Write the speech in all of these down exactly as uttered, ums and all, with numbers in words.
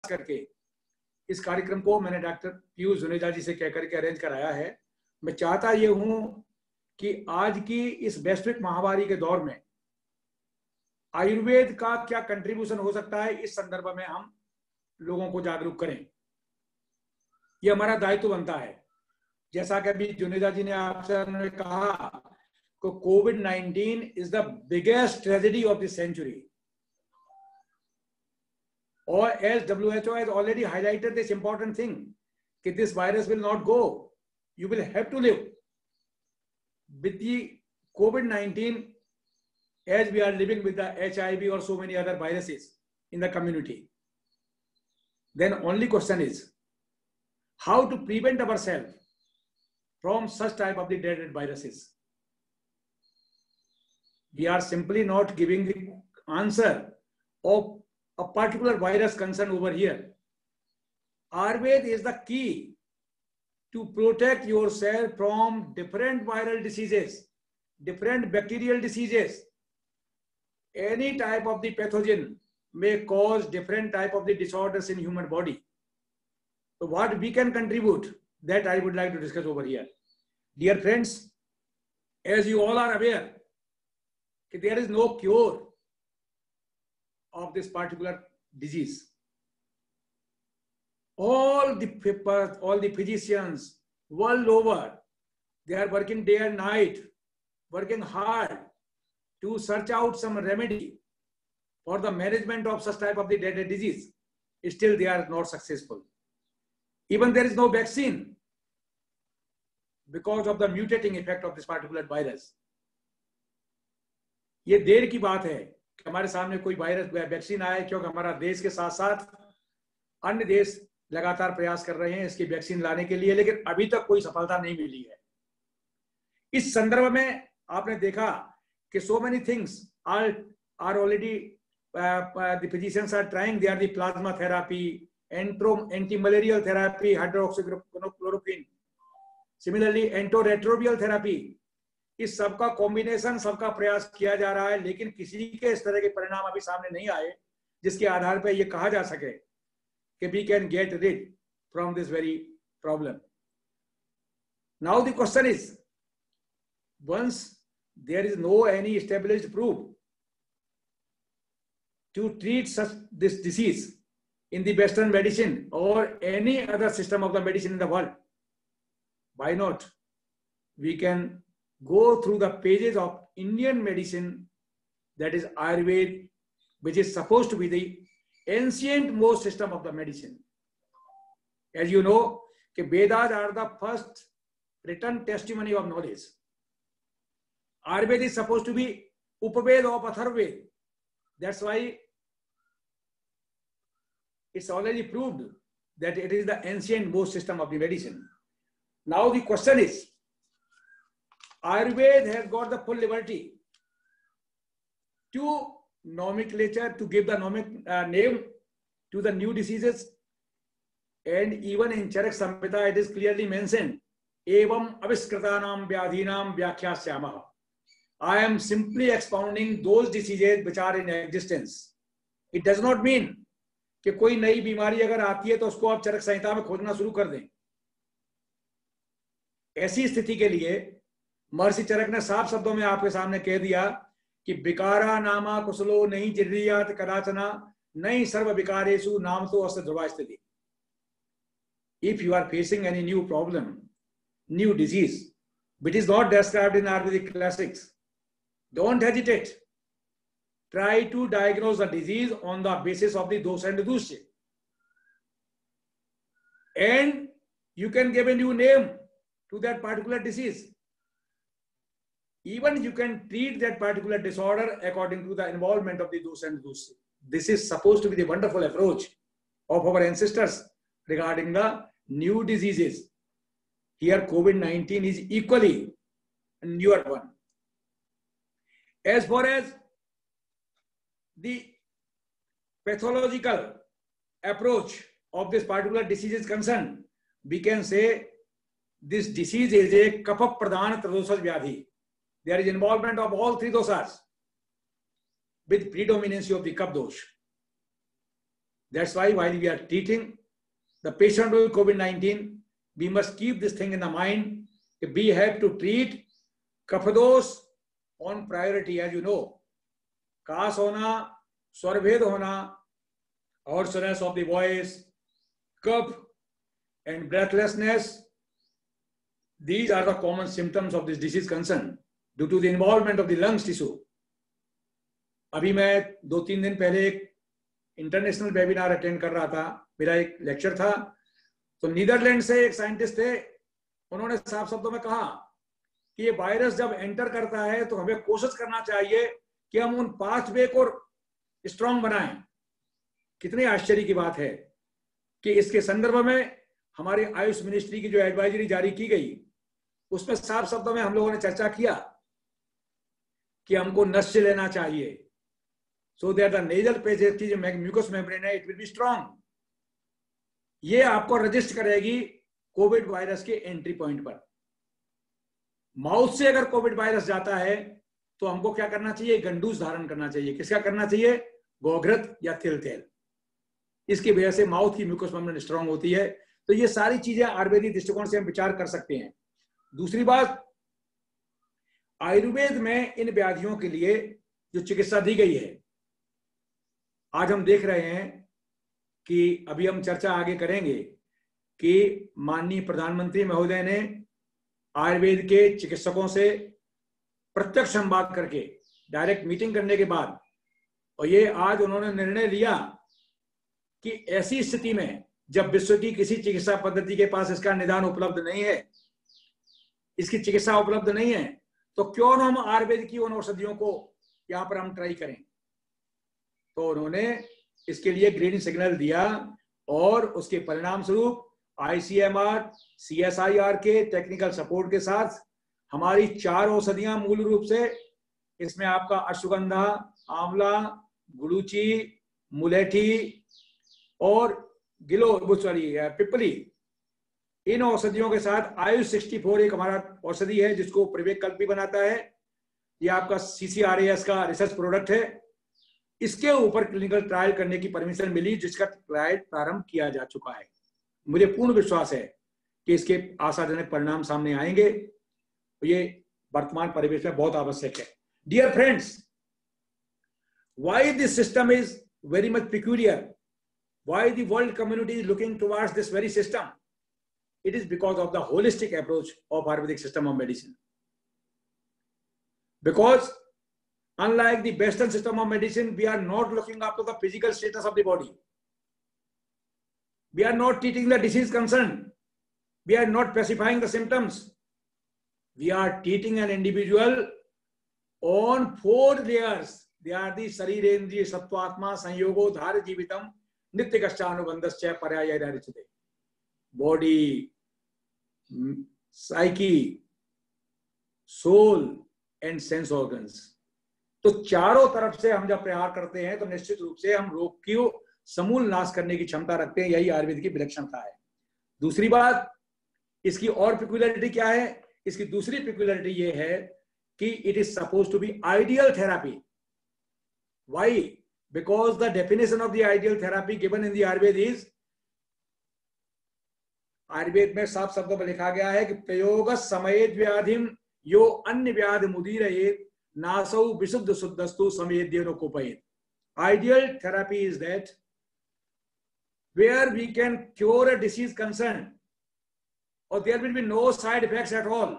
करके इस कार्यक्रम को मैंने डॉक्टर पीयूष जुनेजा जी से कहकर के अरेंज कराया है। मैं चाहता ये हूं कि आज की इस वैश्विक महामारी के दौर में आयुर्वेद का क्या कंट्रीब्यूशन हो सकता है, इस संदर्भ में हम लोगों को जागरूक करें। ये हमारा दायित्व बनता है। जैसा कि अभी जुनेजा जी ने आपसे कहा कि COVID nineteen is the biggest tragedy of this century, or as W H O has already highlighted this important thing, that this virus will not go. You will have to live with the COVID nineteen as we are living with the H I V or so many other viruses in the community. Then only question is how to prevent ourselves from such type of the dreaded viruses. We are simply not giving the answer of a particular virus concern over here. Ayurveda is the key to protect yourself from different viral diseases, different bacterial diseases. Any type of the pathogen may cause different type of the disorders in human body. So what we can contribute, that I would like to discuss over here. Dear friends, as you all are aware, there is no cure of this particular disease. All the all the physicians world over, they are working day and night, working hard to search out some remedy for the management of such type of the dreaded disease. Still they are not successful. Even there is no vaccine because of the mutating effect of this particular virus. ये देर की बात है कि हमारे सामने कोई virus vaccine आया, क्योंकि हमारा देश के साथ साथ अन्य देश लगातार प्रयास कर रहे हैं इसकी वैक्सीन लाने के लिए, लेकिन अभी तक कोई सफलता नहीं मिली है। इस संदर्भ में आपने देखा कि so many things are are already uh, uh, the physicians are trying. They are the plasma therapy, anti-malarial therapy, hydroxychloroquine, similarly antiretroviral therapy. इस सबका कॉम्बिनेशन, सबका प्रयास किया जा रहा है, लेकिन किसी के इस तरह के परिणाम अभी सामने नहीं आए जिसके आधार पर यह कहा जा सके कि we can get rid from this very problem. Now the question is, once there is no any established proof to treat such this disease in the Western medicine or any other system of the medicine in the world, why not we can go through the pages of Indian medicine, that is Ayurveda, which is supposed to be the ancient most system of the medicine. As you know, Vedas are the first written testimony of knowledge. Ayurveda is supposed to be Upaveda of Atharvaveda. That's why it's already proved that it is the ancient most system of the medicine. Now the question is, Ayurveda has got the full liberty to nomenclature, to give the nomic, uh, name to the new diseases, and even in Charak Samhita it is clearly mentioned, Evam aviskritanam vyadhinam vyakhyasyaamaha. I am simply expounding those diseases which are in existence. It does not mean कि कोई नई बीमारी अगर आती है तो उसको आप चरक संहिता में खोजना शुरू कर दें। ऐसी स्थिति के लिए महर्षि चरक ने साफ शब्दों में आपके सामने कह दिया कि विकारा नामा कुशलो नहीं जिर्रियात कदाचना नहीं सर्व विकारेषु नाम तो अस्य ध्रुवा स्थिति। If you are facing any new problem, new disease, which is not described in Ayurvedic classics, don't hesitate. Try to diagnose the disease on the basis of the dosha and dusha. And you can give a new name to that particular disease. Even you can treat that particular disorder according to the involvement of the dosha and dusha. This is supposed to be the wonderful approach of our ancestors regarding the new diseases. Here COVID nineteen is equally a newer one. As far as the pathological approach of this particular disease is concerned, we can say this disease is a kapha pradhan tridosha vyadhi. There is involvement of all three dosas with predominance of the kapha dosh. That's why while we are treating the patient with COVID nineteen, we must keep this thing in the mind. We have to treat कफदोष on priority, as you know. काश होना, स्वरभेद होना, hoarseness of the voice, cough and breathlessness. These are the common symptoms of this disease concern due to the involvement of the lungs tissue. अभी मैं दो तीन दिन पहले एक इंटरनेशनल वेबिनार अटेंड कर रहा था, मेरा एक लेक्चर था, तो नीदरलैंड से एक साइंटिस्ट थे, उन्होंने साफ शब्दों में कहा कि ये वायरस जब एंटर करता है तो हमें कोशिश करना चाहिए कि हम उन पाथवे को स्ट्रांग बनाएं। कितनी आश्चर्य की बात है कि इसके संदर्भ में हमारी आयुष मिनिस्ट्री की जो एडवाइजरी जारी की गई, उसमें साफ शब्दों में हम लोगों ने चर्चा किया कि हमको नस्य लेना चाहिए, so that the nasal passage की जो म्यूकस मेम्ब्रेन है, इट विल बी स्ट्रांग। ये आपको रजिस्ट करेगी कोविड वायरस के एंट्री पॉइंट पर। माउथ से अगर कोविड वायरस जाता है तो हमको क्या करना चाहिए? गंडूस धारण करना चाहिए। किसका करना चाहिए? गोघृत या तिल तेल। इसकी वजह से माउथ की म्यूकस मेम्ब्रेन स्ट्रांग होती है। तो ये सारी चीजें आयुर्वेदिक दृष्टिकोण से हम विचार कर सकते हैं। दूसरी बात, आयुर्वेद में इन व्याधियों के लिए जो चिकित्सा दी गई है, आज हम देख रहे हैं कि अभी हम चर्चा आगे करेंगे कि माननीय प्रधानमंत्री महोदय ने आयुर्वेद के चिकित्सकों से प्रत्यक्ष संवाद करके, डायरेक्ट मीटिंग करने के बाद, और ये आज उन्होंने निर्णय लिया कि ऐसी स्थिति में जब विश्व की किसी चिकित्सा पद्धति के पास इसका निदान उपलब्ध नहीं है, इसकी चिकित्सा उपलब्ध नहीं है, तो क्यों न हम आयुर्वेद की उन औषधियों को यहां पर हम ट्राई करें। तो उन्होंने इसके लिए ग्रीन सिग्नल दिया और उसके परिणाम स्वरूप आईसीएमआर, सीएसआईआर के टेक्निकल सपोर्ट के साथ हमारी चार औषधियां, मूल रूप से इसमें आपका अश्वगंधा, आंवला, गुड़ूची, मुलेठी और गिलो सॉरी पिपली, इन औषधियों के साथ आयुष सिक्सटी फोर एक हमारा औषधि है जिसको प्रवेक कल्प भी बनाता है। ये आपका सीसीआरएएस का रिसर्च प्रोडक्ट है। इसके ऊपर क्लिनिकल ट्रायल करने की परमिशन मिली, जिसका ट्रायल प्रारंभ किया जा चुका है। मुझे पूर्ण विश्वास है कि इसके आशाजनक परिणाम सामने आएंगे। ये वर्तमान परिवेश में बहुत आवश्यक है। Dear friends, why this system is very much peculiar, why the world community is looking towards this very system? It is because of the holistic approach of Ayurvedic system of medicine. Because unlike the Western system of medicine, we are not looking after the physical status of the body. We are not treating the disease concern. We are not pacifying the symptoms. We are treating an individual on four layers. They are the Sharirendriya Sattvatma Sanyogo Dhara Jivitam Nitya Kashtanubandascha Paraya Dharichyate. Body, psyche, soul and sense organs. तो चारों तरफ से हम जब प्रहार करते हैं तो निश्चित रूप से हम रोग की समूल नाश करने की क्षमता रखते हैं। यही आयुर्वेद की विलक्षणता है। दूसरी बात, इसकी और पिक्युलरिटी क्या है? इसकी दूसरी पिक्युलरिटी ये है कि it is suppose to be ideal therapy. Why? Because the definition of the ideal therapy given in the Ayurveda is, Ayurveda में साफ शब्दों में लिखा गया है कि प्रयोग समेत व्याधिम यो अन्य व्याधि मुदीरयेत नासौ विशुद्ध शुद्धस्तु समेद्येनो कोपयेत. Ideal therapy is that where we can cure a disease concern or there will be no side effects at all.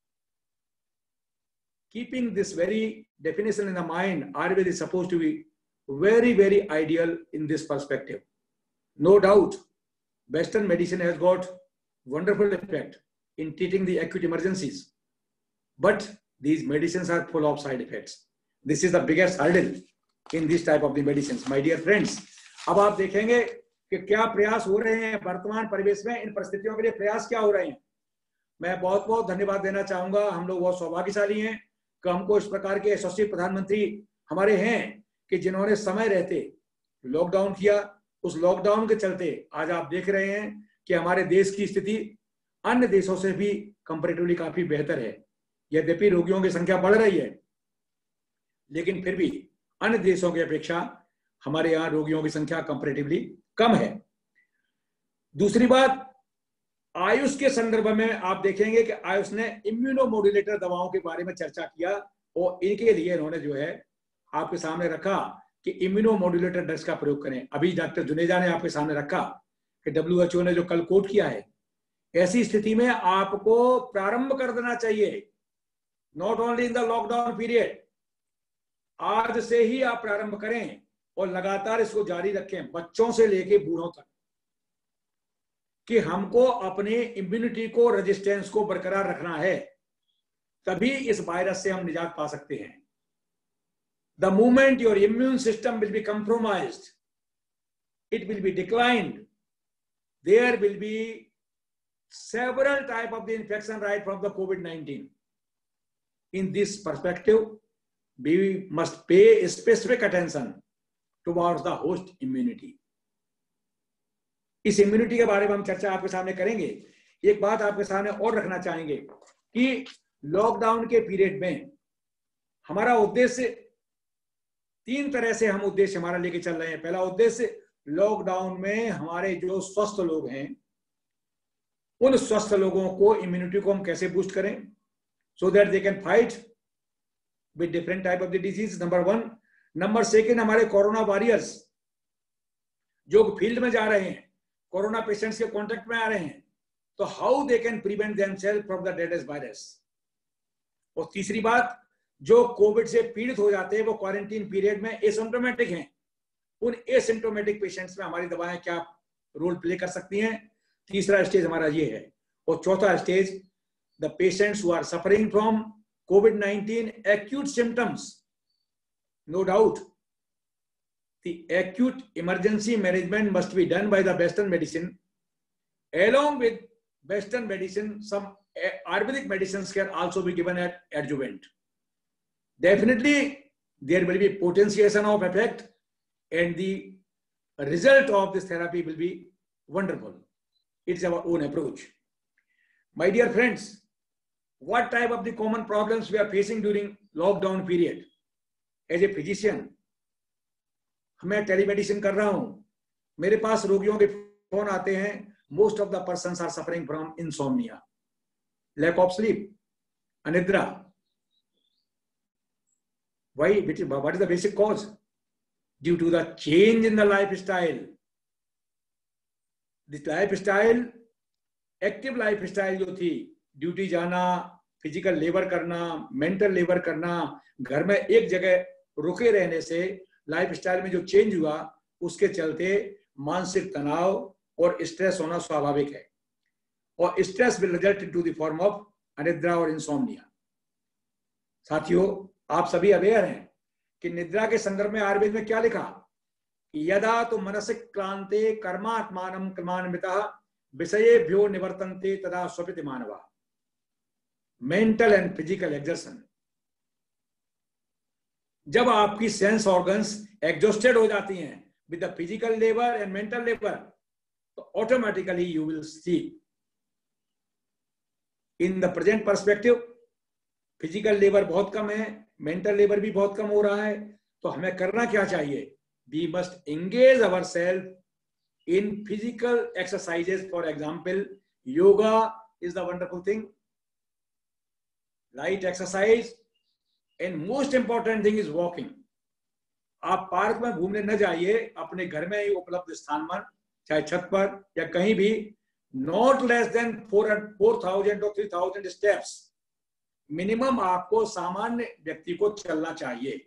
Keeping this very definition in the mind, Ayurveda is supposed to be very, very ideal in this perspective. No doubt, Western medicine has got wonderful effect in treating the acute emergencies. But these medicines are full of side effects. This is the biggest hurdle in this type of the medicines. My dear friends, अब आप देखेंगे कि क्या प्रयास हो रहे हैं वर्तमान परिवेश में, इन परिस्थितियों के लिए प्रयास क्या हो रहे हैं। मैं बहुत बहुत धन्यवाद देना चाहूंगा। हम लोग बहुत सौभाग्यशाली हैं कि हमको इस प्रकार के यशस्वी प्रधानमंत्री हमारे हैं कि जिन्होंने समय रहते लॉकडाउन किया। उस लॉकडाउन के चलते आज आप देख रहे हैं कि हमारे देश की स्थिति अन्य देशों से भी कंपैरेटिवली काफी बेहतर है। यद्यपि रोगियों की संख्या बढ़ रही है, लेकिन फिर भी अन्य देशों की अपेक्षा हमारे यहाँ रोगियों की संख्या कंपैरेटिवली कम है। दूसरी बात, आयुष के संदर्भ में आप देखेंगे कि आयुष ने इम्यूनोमोड्यूलेटर दवाओं के बारे में चर्चा किया और इनके लिए इन्होंने जो है आपके सामने रखा कि इम्यूनोमोड्यूलेटर ड्रग्स का प्रयोग करें। अभी डॉक्टर जुनेजा ने आपके सामने रखा कि डब्ल्यू एच ओ ने जो कल कोट किया है, ऐसी स्थिति में आपको प्रारंभ कर देना चाहिए, not only in the lockdown period, आज से ही आप प्रारंभ करें और लगातार इसको जारी रखें, बच्चों से लेके बूढ़ों तक, कि हमको अपने इम्यूनिटी को, रेजिस्टेंस को बरकरार रखना है, तभी इस वायरस से हम निजात पा सकते हैं। The moment your immune system will be compromised, it will be declined, there will be several type of the infection right from the COVID nineteen. In this perspective, we must pay specific attention towards the host immunity. इस immunity के बारे में हम चर्चा आपके सामने करेंगे। एक बात आपके सामने और रखना चाहेंगे कि लॉकडाउन के पीरियड में हमारा उद्देश्य तीन तरह से हम उद्देश्य हमारा लेके चल रहे हैं। पहला उद्देश्य, लॉकडाउन में हमारे जो स्वस्थ लोग हैं, उन स्वस्थ लोगों को इम्यूनिटी को हम कैसे बूस्ट करें, so that they can fight with different type of the disease, number one. Number second, हमारे कोरोना वॉरियर्स जो फील्ड में जा रहे हैं, कोरोना पेशेंट्स के कांटेक्ट में आ रहे हैं, तो how they can prevent themselves from the deadliest virus. और तीसरी बात, जो कोविड से पीड़ित हो जाते हैं, वो क्वारंटीन पीरियड में एसिम्प्टोमेटिक हैं, उन एसिम्प्टोमेटिक पेशेंट्स में हमारी दवाएं क्या रोल प्ले कर सकती हैं। तीसरा स्टेज हमारा ये है। और चौथा stage, the patients who are suffering from COVID nineteen acute symptoms, no doubt the acute emergency management must be done by the Western medicine. Along with Western medicine, some Ayurvedic medicines can also be given at adjuvant. Definitely, there will be potentiation of effect, and the result of this therapy will be wonderful. It's our own approach. My dear friends, what type of the common problems we are facing during lockdown period? As a physician, मैं telemedicine कर रहा हूं, मेरे पास रोगियों के phone आते हैं। Most of the persons are suffering from insomnia, lack of sleep, अनिद्रा। Why? What is the basic cause? Due to the change in the life style. This life style, active life style जो थी, duty जाना, physical labour करना, mental labour करना, घर में एक जगह रुके रहने से लाइफ स्टाइल में जो चेंज हुआ, उसके चलते मानसिक तनाव और स्ट्रेस होना स्वाभाविक है, और stress will result into the form of अनिद्रा और इंसोम्निया। साथियों, आप सभी अवेयर हैं कि निद्रा के संदर्भ में आयुर्वेद में क्या लिखा? यदा तो मनसिक क्लांते कर्मात्मानं कर्मान्वितः विषयेभ्यो निवर्तन्ते तदा स्वपिति मानवा। मेंटल एंड फिजिकल एक्सर्शन, जब आपकी सेंस ऑर्गन्स एग्जॉस्टेड हो जाती हैं with the physical labour and mental labour, तो automatically you will sleep. In the present perspective, physical labour बहुत कम है, मेंटल लेबर भी बहुत कम हो रहा है, तो हमें करना क्या चाहिए? We must engage our self in physical exercises. For example, yoga is the wonderful thing, light exercise, and most important thing is walking. आप पार्क में घूमने न जाइए, अपने घर में ही उपलब्ध स्थान पर, चाहे छत पर या कहीं भी, not less than four four thousand और थ्री थाउजेंड स्टेप्स मिनिमम आपको सामान्य व्यक्ति को चलना चाहिए।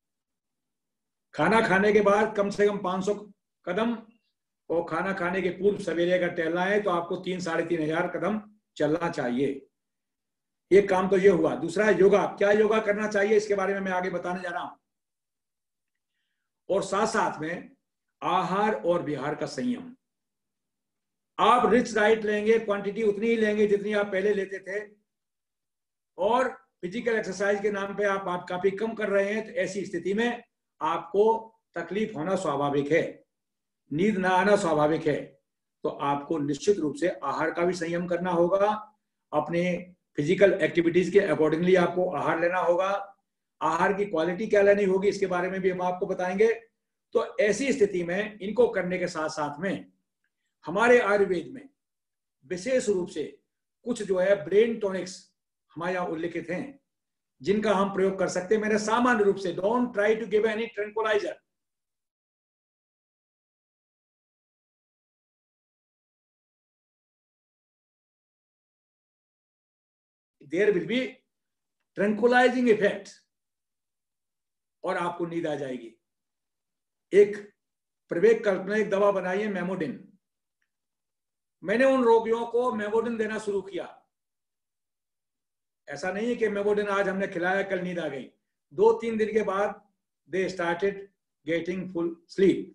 खाना खाने के बाद कम से कम पांच सौ कदम, और खाना खाने के पूर्व सवेरे अगर टहलना है तो आपको तीन साढ़े तीन हजार कदम चलना चाहिए। एक काम तो ये हुआ। दूसरा है योगा। क्या योगा करना चाहिए, इसके बारे में मैं आगे बताने जा रहा हूं। और साथ साथ में आहार और विहार का संयम। आप रिच डाइट लेंगे, क्वांटिटी उतनी ही लेंगे जितनी आप पहले लेते थे, और फिजिकल एक्सरसाइज के नाम पे आप, आप काफी कम कर रहे हैं, तो ऐसी स्थिति में आपको तकलीफ होना स्वाभाविक है, नींद ना आना स्वाभाविक है। तो आपको निश्चित रूप से आहार का भी संयम करना होगा, अपने फिजिकल एक्टिविटीज के अकॉर्डिंगली आपको आहार लेना होगा। आहार की क्वालिटी क्या लेनी होगी, इसके बारे में भी हम आपको बताएंगे। तो ऐसी स्थिति में इनको करने के साथ साथ में हमारे आयुर्वेद में विशेष रूप से कुछ जो है ब्रेन टॉनिक्स हमारे यहाँ उल्लिखित हैं जिनका हम प्रयोग कर सकते हैं। मैंने सामान्य रूप से, don't try to give any tranquilliser, there will be tranquillising effect और आपको नींद आ जाएगी। एक प्रवेग कल्पना एक दवा बनाई है मेमोडिन। मैंने उन रोगियों को मेमोडिन देना शुरू किया। ऐसा नहीं है कि मेमोडिन आज हमने खिलाया कल नींद आ गई। दो तीन दिन के बाद they started getting full sleep.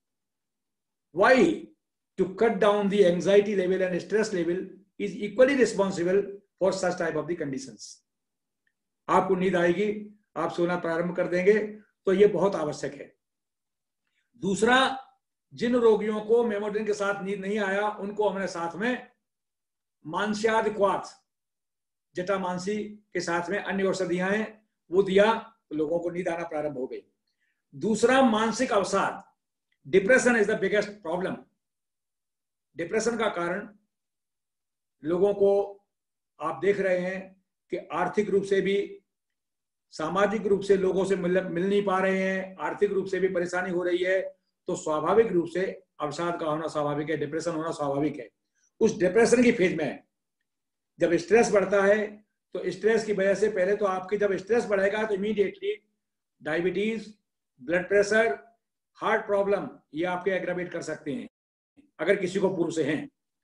Why? To cut down the anxiety level and stress level is equally responsible for such type of the conditions. आपको नींद आएगी, आप सोना प्रारंभ कर देंगे, तो यह बहुत आवश्यक है। दूसरा, जिन रोगियों को मेमोडिन के साथ नींद नहीं आया उनको हमने साथ में मांस्याद क्वाथ, जटा मानसी के साथ में अन्य औषधियां हैं वो दिया, तो लोगों को नींद आना प्रारंभ हो गई। दूसरा, मानसिक अवसाद। Depression is the biggest problem. Depression का कारण लोगों को आप देख रहे हैं कि आर्थिक रूप से भी, सामाजिक रूप से लोगों से मिल मिल नहीं पा रहे हैं, आर्थिक रूप से भी परेशानी हो रही है, तो स्वाभाविक रूप से अवसाद का होना स्वाभाविक है, डिप्रेशन होना स्वाभाविक है। उस डिप्रेशन की फेज में जब स्ट्रेस बढ़ता है तो स्ट्रेस की वजह से पहले तो आपके जब स्ट्रेस बढ़ेगा तो immediately diabetes, blood pressure, heart problem ये आपके एग्रावेट कर सकते हैं अगर किसी को पूर्व से हैं।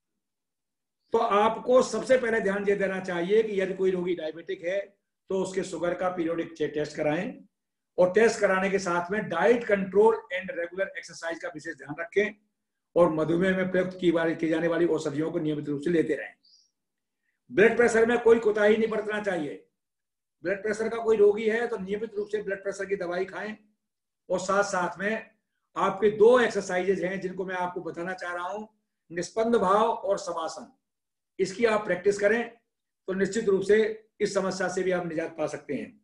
तो आपको सबसे पहले ध्यान ये देना चाहिए कि यदि कोई रोगी डायबिटिक है तो उसके शुगर का पीरियोडिक टेस्ट कराएं और टेस्ट कराने के साथ में diet control and regular exercise का विशेष ध्यान रखें और मधुमेह में प्रयुक्त की, की जाने वाली औषधियों को नियमित रूप से लेते रहें। ब्लड प्रेशर में कोई कोताही नहीं बरतना चाहिए। ब्लड प्रेशर का कोई रोगी है तो नियमित रूप से ब्लड प्रेशर की दवाई खाएं और साथ साथ में आपके दो एक्सरसाइजेज हैं जिनको मैं आपको बताना चाह रहा हूं, निस्पंद भाव और शवासन। इसकी आप प्रैक्टिस करें तो निश्चित रूप से इस समस्या से भी आप निजात पा सकते हैं।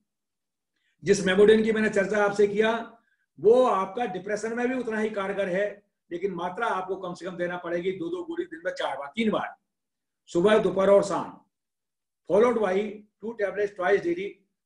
जिस मेमोडिन की मैंने चर्चा आपसे किया वो आपका डिप्रेशन में भी उतना ही कारगर है, लेकिन मात्रा आपको कम से कम देना पड़ेगी दो दो गोली दिन में चार बार, तीन बार, सुबह, दोपहर और शाम, followed by two tablets twice daily.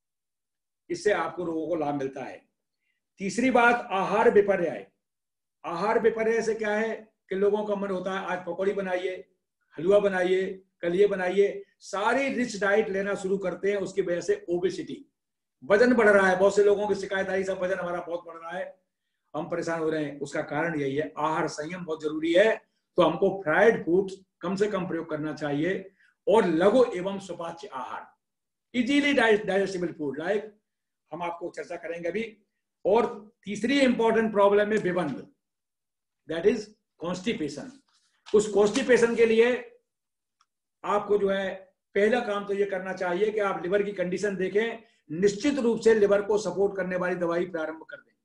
इससे आपको रोगों को लाभ मिलता है। तीसरी बात, आहार विपर्य। आहार विपर्य से क्या है कि लोगों का मन होता है आज पकौड़ी बनाइए, हलवा बनाइए, कल ये बनाइए, सारी रिच डाइट लेना शुरू करते हैं। उसकी वजह से ओबेसिटी, वजन बढ़ रहा है। बहुत से लोगों की शिकायत आई, सब वजन हमारा बहुत बढ़ रहा है, हम परेशान हो रहे हैं। उसका कारण यही है, आहार संयम बहुत जरूरी है। तो हमको फ्राइड फूड कम से कम प्रयोग करना चाहिए और लघु एवं सुपाच्य आहार, इजीली डाइजेस्टेबल फूड लाइक हम आपको चर्चा करेंगे अभी। और तीसरी इंपॉर्टेंट प्रॉब्लम है विबंध, दैट इज कॉन्स्टिपेशन। उस कॉन्स्टिपेशन के लिए आपको जो है पहला काम तो ये करना चाहिए कि आप लिवर की कंडीशन देखें, निश्चित रूप से लिवर को सपोर्ट करने वाली दवाई प्रारंभ कर दें।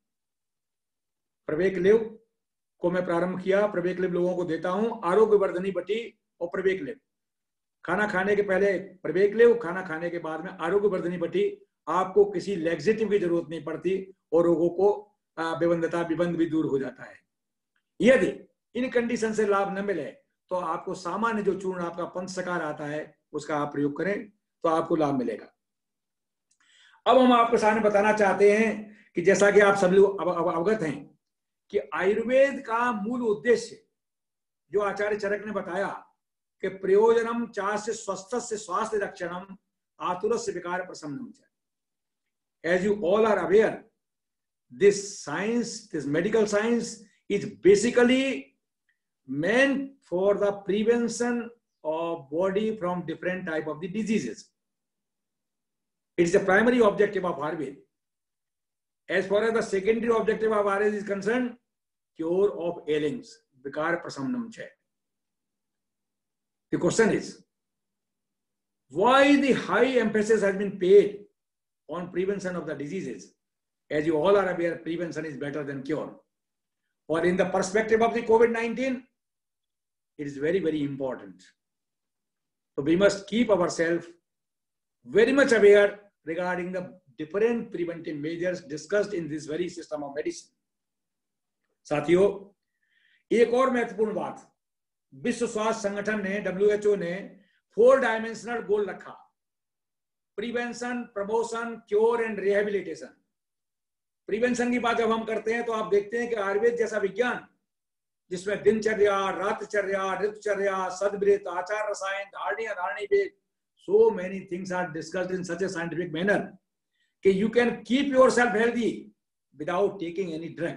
प्रवेकलेव को मैं प्रारंभ किया, प्रवेकलेव लोगों को देता हूं, आरोग्य वर्धनी बटी और प्रवेकलेव। खाना खाने के पहले प्रवेकलेव, खाना खाने के बाद में आरोग्य वर्धनी बटी। आपको किसी लैक्सेटिव की जरूरत नहीं पड़ती और रोगों को विबंधता विबंध भी दूर हो जाता है। यदि इन कंडीशन से लाभ न मिले तो आपको सामान्य जो चूर्ण आपका पंचसकार आता है उसका आप प्रयोग करें तो आपको लाभ मिलेगा। अब हम आपके सामने बताना चाहते हैं कि जैसा कि आप सब लोग अवगत हैं कि आयुर्वेद का मूल उद्देश्य जो आचार्य चरक ने बताया कि प्रयोजनम चास्य स्वस्थस्य स्वास्थ्य रक्षणम आतुरस्य विकार प्रशमनम च। As you all are aware, this science, this medical science is basically meant for the prevention of body from different type of the diseases. It is the primary objective of Ayurveda. As far as the secondary objective of Ayurveda is concerned, cure of ailings, vikar prasamnam cha. The question is, why the high emphasis has been paid on prevention of the diseases? As you all are aware, prevention is better than cure. Or in the perspective of the COVID nineteen, it is very, very important. So we must keep ourselves very much aware regarding the different preventive measures discussed in this very system of medicine. साथियों, एक और महत्वपूर्ण बात, विश्व स्वास्थ्य संगठन ने, W H O ने फोर डायमेंशनल गोल रखा, prevention, promotion, cure and rehabilitation. Prevention की बात जब हम करते हैं तो आप देखते हैं कि आयुर्वेद जैसा विज्ञान जिसमें दिनचर्या, रातचर्या, ऋतुचर्या, सद्वृत्त, आचार रसायन, धारणी अधारणी वेद, so many things are discussed in such a scientific manner कि you can keep yourself healthy without taking any drug।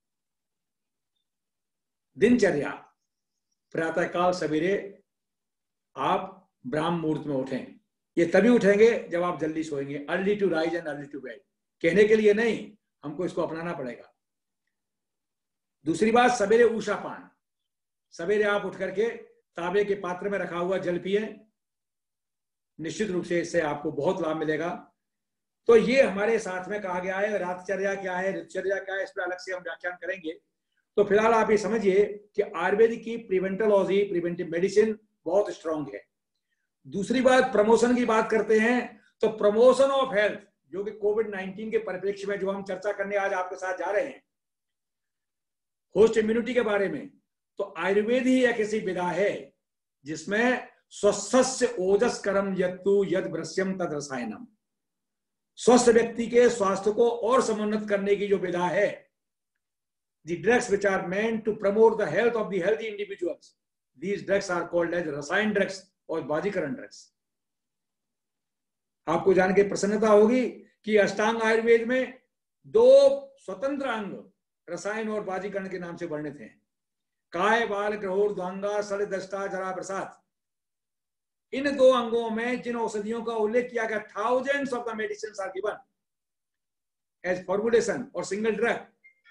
दिनचर्या, प्रातःकाल सवेरे आप ब्राह्म मुहूर्त में उठें। ये तभी उठेंगे जब आप जल्दी सोएंगे। Early to rise and early to bed, कहने के लिए नहीं, हमको इसको अपनाना पड़ेगा। दूसरी बात, सवेरे ऊषा पान। सवेरे आप उठ करके तांबे के पात्र में रखा हुआ जल पिए, निश्चित रूप से इससे आपको बहुत लाभ मिलेगा। तो ये हमारे साथ में कहा गया है। रातचर्या क्या है, ऋतुचर्या क्या है, इस पर अलग से हम व्याख्यान करेंगे। तो फिलहाल आप ये समझिए कि आयुर्वेद की प्रिवेंटोलॉजी, प्रिवेंटिव मेडिसिन बहुत स्ट्रांग है। दूसरी बात, प्रमोशन की बात करते हैं तो प्रमोशन ऑफ हेल्थ, जो कि कोविड नाइनटीन के परिप्रेक्ष्य में जो हम चर्चा करने आज आपके साथ जा रहे हैं, होस्ट इम्यूनिटी के बारे में, तो आयुर्वेद ही एक ऐसी विधा है जिसमें स्वस्थस्य ओजस करम यत्तु यद भ्रस्यम तद रसायनम, स्वस्थ व्यक्ति के स्वास्थ्य को और समुन्नत करने की जो विधा है, the drugs which are meant to promote the health of the healthy individuals, these drugs are called as रसायन ड्रग्स और बाजीकरण ड्रग्स। आपको जान के प्रसन्नता होगी कि अष्टांग आयुर्वेद में दो स्वतंत्र अंग रसायन और बाजीकरण के नाम से वर्णित हैं, काय, बाल, ग्रहोर, द्वांगा, सड़, दष्टा, जरा, प्रसाद। इन दो अंगों में जिन औषधियों का उल्लेख किया गया, thousands of the medicines are given as formulation और single drug,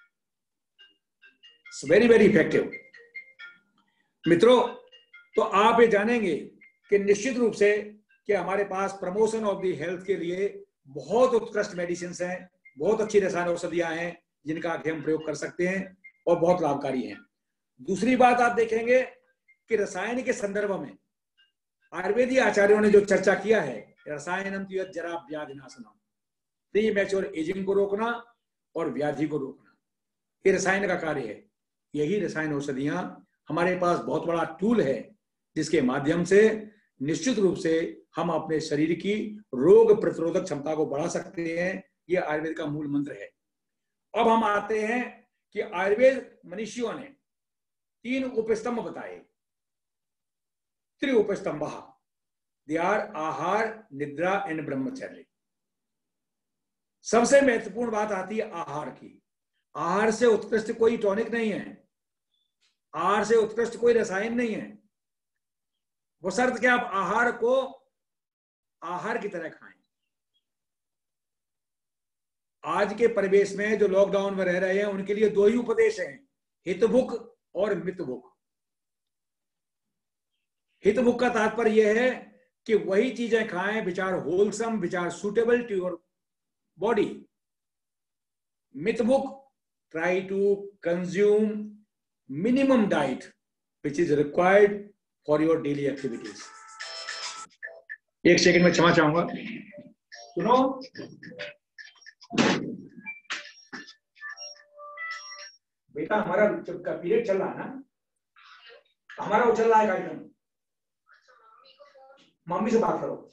very very effective. मित्रों, तो आप ये जानेंगे कि निश्चित रूप से कि हमारे पास प्रमोशन ऑफ द हेल्थ के लिए बहुत उत्कृष्ट मेडिसिन हैं, बहुत अच्छी रसायन औषधियां हैं जिनका हम प्रयोग कर सकते हैं और बहुत लाभकारी हैं। दूसरी बात आप देखेंगे कि रसायन के संदर्भ में आयुर्वेदीय आचार्यों ने जो चर्चा किया है, रसायनम तो जरा व्याधि नाशनम, प्री मैच्योर एजिंग को रोकना और व्याधि को रोकना, ये रसायन का कार्य है। यही रसायन औषधियां हमारे पास बहुत बड़ा टूल है जिसके माध्यम से निश्चित रूप से हम अपने शरीर की रोग प्रतिरोधक क्षमता को बढ़ा सकते हैं। यह आयुर्वेद का मूल मंत्र है। अब हम आते हैं कि आयुर्वेद मनीषियों ने तीन उपस्तंभ बताए, त्रि उपस्तंभ, दे आर आहार, निद्रा एंड ब्रह्मचर्य। सबसे महत्वपूर्ण बात आती है आहार की। आहार से उत्कृष्ट कोई टॉनिक नहीं है, आहार से उत्कृष्ट कोई रसायन नहीं है, वो शर्त कि आप आहार को आहार की तरह खाएं। आज के परिवेश में जो लॉकडाउन में रह रहे हैं उनके लिए दो ही उपदेश हैं, हितभुक और मितभुक। हितभुक का तात्पर्य यह है कि वही चीजें खाएं which are wholesome, which are suitable to your body. मितभुक, try to consume minimum diet which is required for your daily activities। एक सेकंड में क्षमा चाहूंगा, सुनो। बेटा हमारा का पीरियड चल रहा है ना, हमारा वो चल रहा है कार्यक्रम, मम्मी से बात करो।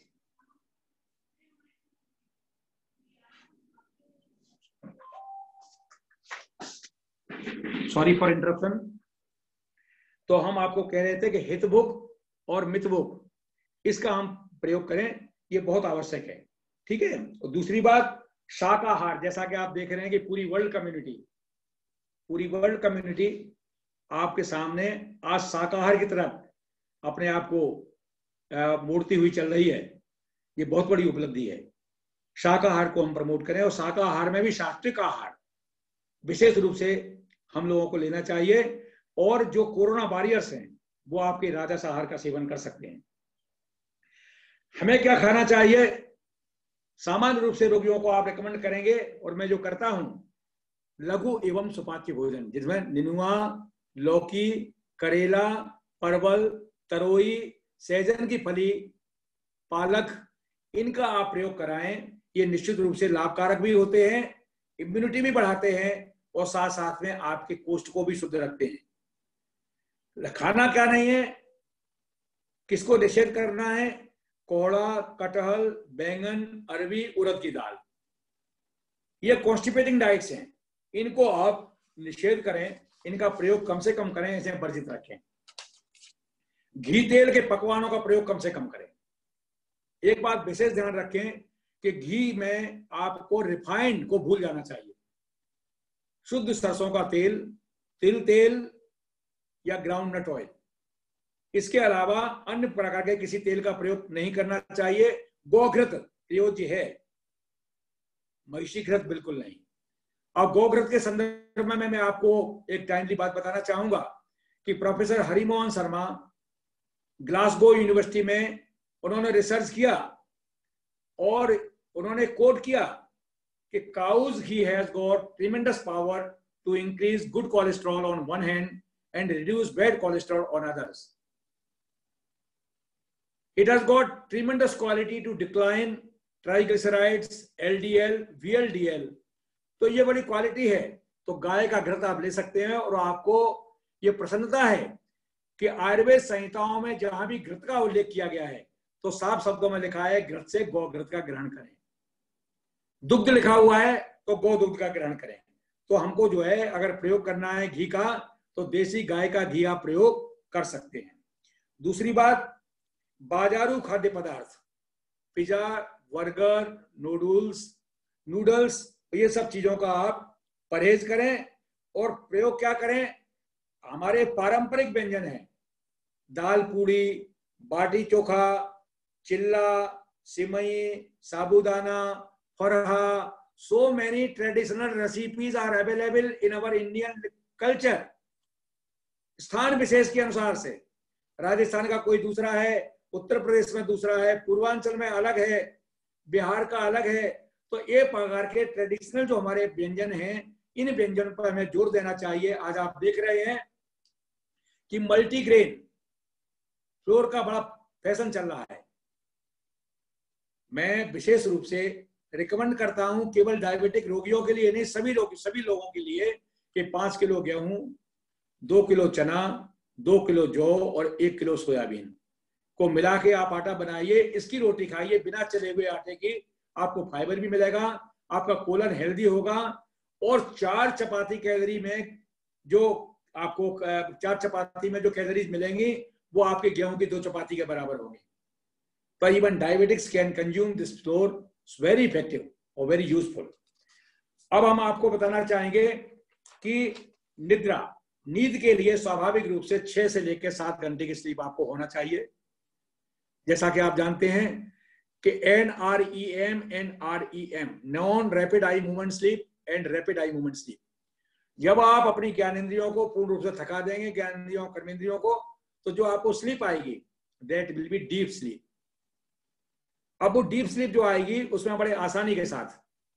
Sorry for interruption. तो हम आपको कह रहे थे कि हितभुक और मितभुक, इसका हम प्रयोग करें, ये बहुत आवश्यक है, ठीक है। और दूसरी बात, शाकाहार। जैसा कि आप देख रहे हैं कि पूरी वर्ल्ड कम्युनिटी पूरी वर्ल्ड कम्युनिटी आपके सामने आज शाकाहार की तरफ अपने आप को मोड़ती हुई चल रही है। ये बहुत बड़ी उपलब्धि है। शाकाहार को हम प्रमोट करें और शाकाहार में भी सात्विक आहार विशेष रूप से हम लोगों को लेना चाहिए। और जो कोरोना वॉरियर्स हैं वो आपके राजस आहार का सेवन कर सकते हैं। हमें क्या खाना चाहिए? सामान्य रूप से रोगियों को आप रेकमेंड करेंगे, और मैं जो करता हूं, लघु एवं सुपाच्य भोजन, जिसमें नेनुआ, लौकी, करेला, परवल, तरोई, सहजन की फली, पालक, इनका आप प्रयोग कराएं। ये निश्चित रूप से लाभकारक भी होते हैं, इम्यूनिटी भी बढ़ाते हैं और साथ साथ में आपके कोष्ठ को भी शुद्ध रखते हैं। खाना क्या नहीं है, किसको निषेध करना है? कोहड़ा, कटहल, बैंगन, अरबी, उड़द की दाल, ये कॉन्स्टिपेटिंग डाइट्स हैं, इनको आप निषेध करें, इनका प्रयोग कम से कम करें, इसे वर्जित रखें। घी तेल के पकवानों का प्रयोग कम से कम करें। एक बात विशेष ध्यान रखें कि घी में आपको रिफाइंड को भूल जाना चाहिए। शुद्ध सरसों का तेल, तिल तेल या ग्राउंड नट ऑयल, इसके अलावा अन्य प्रकार के किसी तेल का प्रयोग नहीं करना चाहिए। गोघृत प्रयोज्य है, महिषी घृत बिल्कुल नहीं। अब गोघृत के संदर्भ में मैं आपको एक टाइमली बात बताना चाहूंगा कि professor Harimohan Sharma Glasgow university में उन्होंने रिसर्च किया और उन्होंने कोट किया कि cow's ghee has got tremendous power to increase good cholesterol on one hand and reduce bad cholesterol on others. It has got tremendous quality to decline triglycerides, L D L, V L D L. तो ये बड़ी quality है. तो गाय का घृत आप ले सकते हैं और आपको ये प्रसन्नता है कि आयुर्वेद संहिताओं में जहां भी घृत का उल्लेख किया गया है तो साफ शब्दों में लिखा है घृत से गौ घृत का ग्रहण करें. दुग्ध लिखा हुआ है तो गौ दुग्ध का ग्रहण करें. तो हमको जो है अगर प्रयोग करना है घी का तो देसी गाय का घी आप प्रयोग कर सकते हैं. दूसरी बात, बाजारू खाद्य पदार्थ, पिज्जा, बर्गर, नूडल्स नूडल्स ये सब चीजों का आप परहेज करें और प्रयोग क्या करें? हमारे पारंपरिक व्यंजन हैं, दाल पूड़ी, बाटी चोखा, चिल्ला, सिमई, साबूदाना, Farha. so many traditional recipes are available in our Indian culture. स्थान विशेष के अनुसार से राजस्थान का कोई दूसरा है, उत्तर प्रदेश में दूसरा है, पूर्वांचल में अलग है, बिहार का अलग है. तो ये प्रकार के ट्रेडिशनल जो हमारे व्यंजन हैं, इन व्यंजन पर हमें जोर देना चाहिए. आज आप देख रहे हैं कि मल्टीग्रेन फ्लोर का बड़ा फैशन चल रहा है. मैं विशेष रूप से रिकमेंड करता हूं केवल डायबिटिक रोगियों के लिए नहीं, सभी लोग सभी लोगों के लिए कि पांच किलो गेहूं, दो किलो चना, दो किलो जौ और एक किलो सोयाबीन को मिला के आप आटा बनाइए. इसकी रोटी खाइए बिना चले हुए आटे की. आपको फाइबर भी मिलेगा, आपका कोलन हेल्दी होगा और चार चपाती कैलोरी में जो आपको चार चपाती में जो कैलोरीज मिलेंगी वो आपके गेहूं की दो चपाती के बराबर होंगी. तो even diabetics can consume this flour. It's very effective और वेरी यूजफुल. अब हम आपको बताना चाहेंगे कि निद्रा, नींद के लिए स्वाभाविक रूप से छह से लेकर सात घंटे की स्लीप आपको होना चाहिए. जैसा कि आप जानते हैं कि N R E M, N R E M, non rapid eye movement sleep and rapid eye movement sleep. जब आप अपनी ज्ञानेंद्रियों को पूर्ण रूप से थका देंगे, ज्ञानेंद्रियों कर्मेंद्रियों को, तो जो आपको स्लीप आएगी that will be deep sleep. अब वो डीप स्लीप जो आएगी उसमें बड़े आसानी के साथ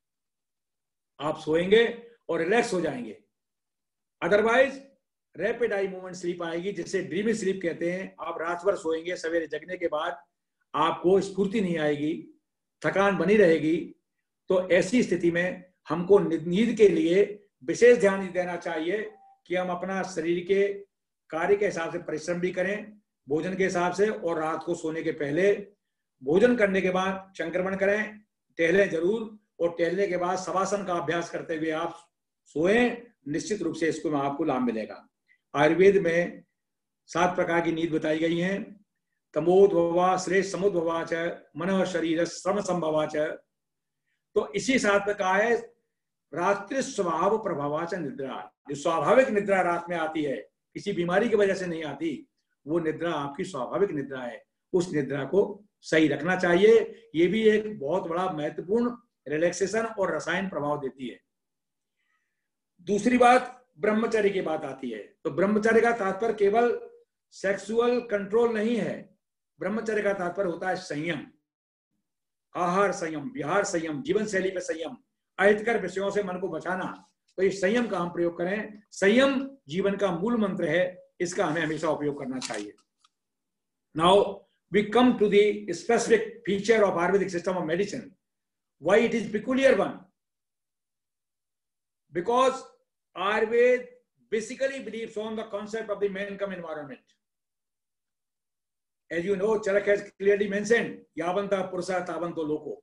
आप सोएंगे और रिलैक्स हो जाएंगे. Otherwise rapid eye movement sleep आएगी जिसे ड्रीमी स्लीप कहते हैं. आप रात भर सोएंगे, सवेरे जगने के बाद आपको स्फूर्ति नहीं आएगी, थकान बनी रहेगी. तो ऐसी स्थिति में हमको नींद के लिए विशेष ध्यान देना चाहिए कि हम अपना शरीर के कार्य के हिसाब से परिश्रम भी करें, भोजन के हिसाब से, और रात को सोने के पहले भोजन करने के बाद संक्रमण करें, टहलें जरूर, और टहलने के बाद शवासन का अभ्यास करते हुए आप सोएं. निश्चित रूप से इसको आपको लाभ मिलेगा. आयुर्वेद में सात प्रकार की नींद बताई गई हैं. तमोद्भवा, श्रेष्ठ समुद्भवा च, मनः शरीर श्रम संभवा च. तो इसी साथ में कहा है रात्रि स्वभाव प्रभावा च निद्रा. जो स्वाभाविक निद्रा रात में आती है, किसी बीमारी की वजह से नहीं आती, वो निद्रा आपकी स्वाभाविक निद्रा है. उस निद्रा को सही रखना चाहिए. ये भी एक बहुत बड़ा महत्वपूर्ण रिलैक्सेशन और रसायन प्रभाव देती है. दूसरी बात, ब्रह्मचर्य की बात आती है. तो ब्रह्मचर्य का तात्पर्य केवल सेक्सुअल कंट्रोल नहीं है. ब्रह्मचर्य का तात्पर्य होता है संयम, आहार संयम, विहार संयम, जीवन शैली में संयम, अहितकर विषयों से मन को बचाना. तो इस संयम का हम प्रयोग करें. संयम जीवन का मूल मंत्र है, इसका हमें हमेशा उपयोग करना चाहिए. Now we come to the specific feature of Ayurvedic system of medicine. Why it is peculiar one? Because Ayurveda basically believes on the concept of the man come environment. As you know, Charak has clearly mentioned, Yavanta Purusa Tavanto Loko.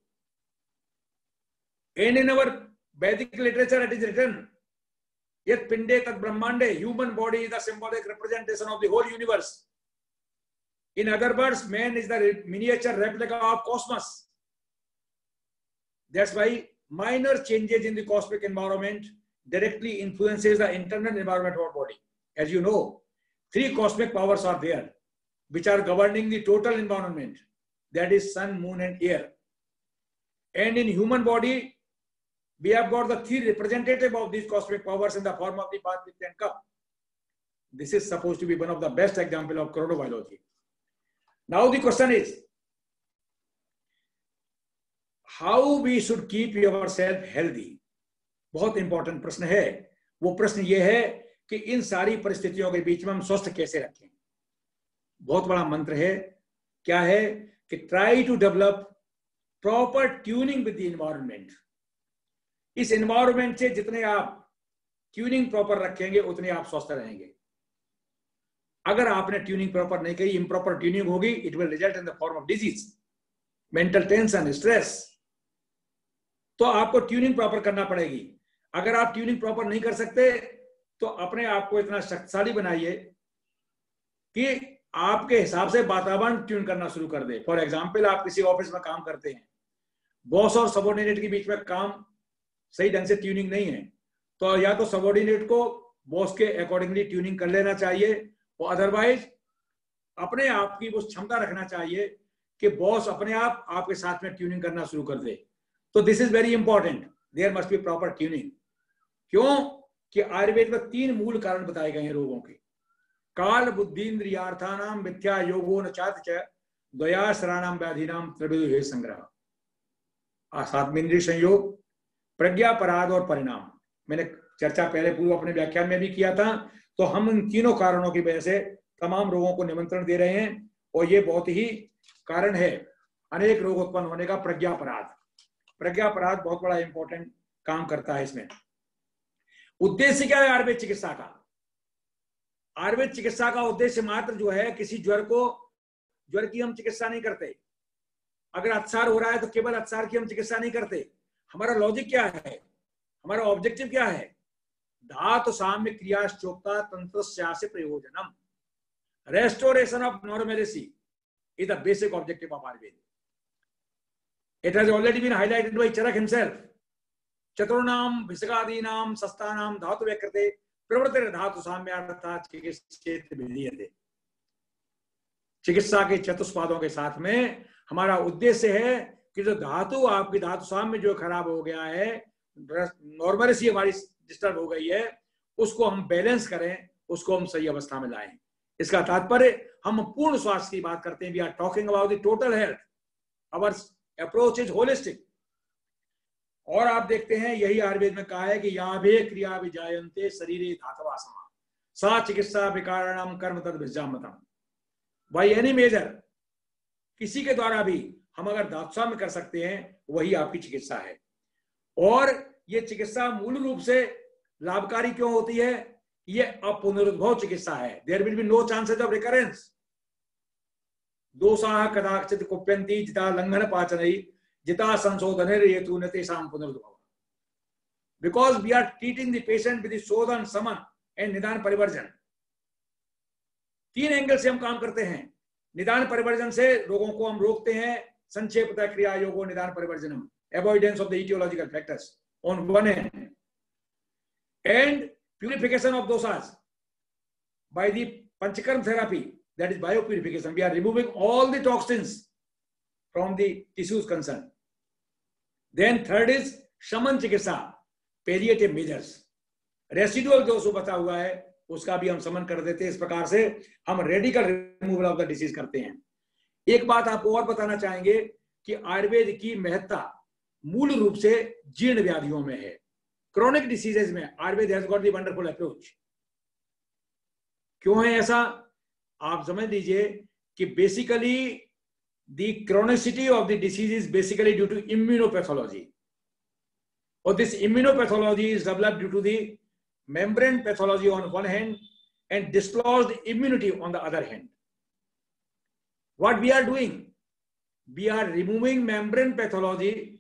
And in our Vedic literature, it is written, Yet Pinde Tat Brahmande, human body is the symbolic representation of the whole universe. In other words, man is the miniature replica of cosmos. That's why minor changes in the cosmic environment directly influences the internal environment of our body. As you know, three cosmic powers are there, which are governing the total environment. That is sun, moon, and air. And in human body, we have got the three representative of these cosmic powers in the form of the bath, pitta, and cup. This is supposed to be one of the best example of chronobiology. Now the question is, how we should keep yourself healthy? बहुत important प्रश्न है। वो प्रश्न ये है कि इन सारी परिस्थितियों के बीच में हम स्वस्थ कैसे रखें। बहुत बड़ा मंत्र है। क्या है कि try to develop proper tuning with the environment. इस एनवायरनमेंट से जितने आप ट्यूनिंग प्रॉपर रखेंगे उतने आप स्वस्थ रहेंगे। अगर आपने ट्यूनिंग प्रॉपर नहीं करी, इम्प्रॉपर ट्यूनिंग होगी, it will result in the form of disease, mental tension, stress. तो आपको ट्यूनिंग प्रॉपर करना पड़ेगी। अगर आप ट्यूनिंग प्रॉपर नहीं कर सकते तो अपने आप को इतना शक्तिशाली बनाइए कि आपके हिसाब से वातावरण ट्यून करना शुरू कर दे। फॉर एग्जाम्पल, आप किसी ऑफिस में काम करते हैं, बॉस और सबॉर्डिनेट के बीच में काम सही ढंग से ट्यूनिंग नहीं है, तो या तो सबॉर्डिनेट को बॉस के अकॉर्डिंगली ट्यूनिंग कर लेना चाहिए, और अदरवाइज अपने आप की वो क्षमता रखना चाहिए कि बॉस अपने आप आपके साथ में ट्यूनिंग करना शुरू कर दे। तो this is very important, there must be proper tuning. क्यों कि आयुर्वेद में तीन मूल कारण बताए गए हैं रोगों के। काल बुद्धिन्द्रियार्थानाम मिथ्या योगो न चात च द्वया शरणाम व्याधिनाम त्रिविधो हे संग्रह। सात्वेंद्रिय संयोग, प्रज्ञा, पराध और परिणाम। मैंने चर्चा पहले पूर्व अपने व्याख्यान में भी किया था। तो हम इन तीनों कारणों की वजह से तमाम रोगों को निमंत्रण दे रहे हैं, और ये बहुत ही कारण है अनेक रोग उत्पन्न होने का। प्रज्ञा पराध, प्रज्ञा पराध बहुत बड़ा इंपॉर्टेंट काम करता है इसमें। उद्देश्य क्या है आयुर्वेद चिकित्सा का? आयुर्वेद चिकित्सा का उद्देश्य मात्र जो है, किसी ज्वर को, ज्वर की हम चिकित्सा नहीं करते। अगर अत्सार हो रहा है तो केवल अत्सार की हम चिकित्सा नहीं करते। हमारा लॉजिक क्या है, हमारा ऑब्जेक्टिव क्या है? धातु साम्य क्रिया चोक्ता तंत्र प्रयोजनम, restoration of normality is the basic objective of Ayurveda. It has already been highlighted by Charak himself. चतुर्णाम विसगादीनाम सस्तानाम धातु व्यकृते प्रवृत्तिर धातु साम्यार्था चिकित्सित विधीयते. चिकित्सा के चतुष्पादों के साथ में हमारा उद्देश्य है कि जो धातु आपकी धातु साम्य जो खराब हो गया है, नॉर्मलिटी हमारी डिस्टर्ब हो गई है, उसको हम बैलेंस करें, उसको हम सही अवस्था में लाएं. इसका तात्पर्य हम पूर्ण स्वास्थ्य की बात करते हैं. We are talking about the total health. Our approach is holistic. और आप देखते हैं यही आयुर्वेद में कहा है कि याभे क्रिया विजायन्ते शरीरे धातवा समा सा चिकित्सा विकारणम कर्म तद विजामतम. बाय एनी मेजर, किसी के द्वारा भी हम अगर धातुसा में कर सकते हैं, वही आपकी चिकित्सा है. और ये चिकित्सा मूल रूप से लाभकारी क्यों होती है? ये अपुनरुद्भव चिकित्सा है. There will be no chances of recurrence. दोषाः कदाचित् कुप्यन्ति जिता लंघन पाचनै जिता संशोधनेर हेतु न तेषां पुनरुद्भव. Because we are treating the patient with shodhan, shaman and निदान परिवर्जन. तीन एंगल से हम काम करते हैं. निदान परिवर्जन से रोगों को हम रोकते हैं. संक्षेपतः क्रिया योगो निदान परिवर्जनम, avoidance of the etiological factors on one end, and purification of dosas by the panchakarma therapy, that is biopurification. We are removing all the toxins from the tissues concerned. Then third is shaman चिकित्सा, palliative measures. Residual जो सो बचा हुआ है उसका भी हम समन कर देते हैं. इस प्रकार से हम radical removal of the disease करते हैं. एक बात आपको और बताना चाहेंगे कि आयुर्वेद की महत्ता मूल रूप से जीर्ण व्याधियों में है. क्रोनिक डिसीजेज में Ayurveda has got the wonderful approach. क्यों है ऐसा? आप समझ लीजिए कि basically the chronicity of the disease is basically due to immunopathology, और this immunopathology is developed due to the membrane pathology on one hand and dislodged immunity on the other hand. What we are doing? We are removing membrane pathology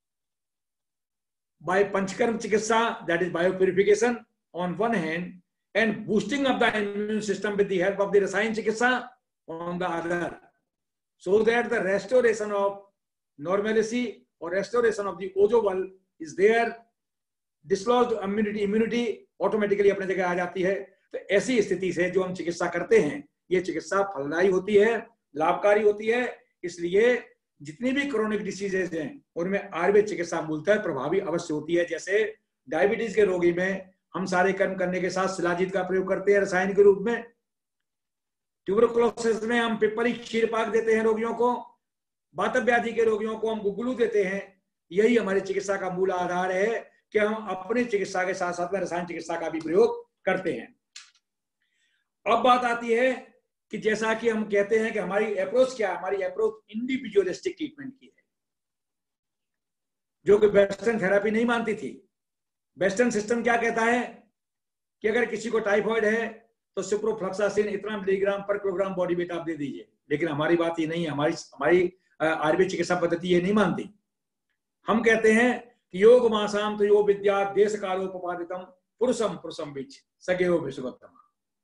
by Panchakarma Chikitsa, that is biopurification on one hand, and boosting up the immune system with the help of the Rasayan Chikitsa on the other, so that the restoration of normalcy or restoration of the ojo wall is there. Dislodged immunity immunity automatically अपने जगह आ जाती है. तो ऐसी स्थिति से जो हम चिकित्सा करते हैं, ये चिकित्सा फलदायी होती है, लाभकारी होती है. इसलिए जितनी भी क्रोनिक डिसीजेज हैं उनमें आयुर्वेद चिकित्सा मूलतः प्रभावी अवश्य होती है. जैसे डायबिटीज के रोगी में हम सारे कर्म करने के साथ शिलाजीत का प्रयोग करते हैं रसायन के रूप में. ट्यूबरकुलोसिस में हम पिपली क्षीर पाक देते हैं रोगियों को. वातव व्याधि के रोगियों को हम गुग्गुलू देते हैं. यही हमारी चिकित्सा का मूल आधार है कि हम अपनी चिकित्सा के साथ साथ में रसायन चिकित्सा का भी प्रयोग करते हैं. अब बात आती है कि जैसा कि हम कहते हैं कि हमारी अप्रोच क्या है. हमारी अप्रोच इंडिविजुअलिस्टिक ट्रीटमेंट की है, जो कि वेस्टर्न थेरेपी नहीं मानती थी. वेस्टर्न सिस्टम क्या कहता है कि अगर किसी को टाइफॉइड है तो सिप्रोफ्लॉक्सासिन इतना मिलीग्राम पर किलोग्राम बॉडी वेट आप दे दीजिए. लेकिन हमारी बात ये नहीं है. हमारी हमारी आयुर्वेद चिकित्सा पद्धति ये नहीं मानती. हम कहते हैं कि योग मासाम तो योग विद्या देश कालोपपादितम पुरुषम पुरुषम बीच सगेयो विश्वोत्तम.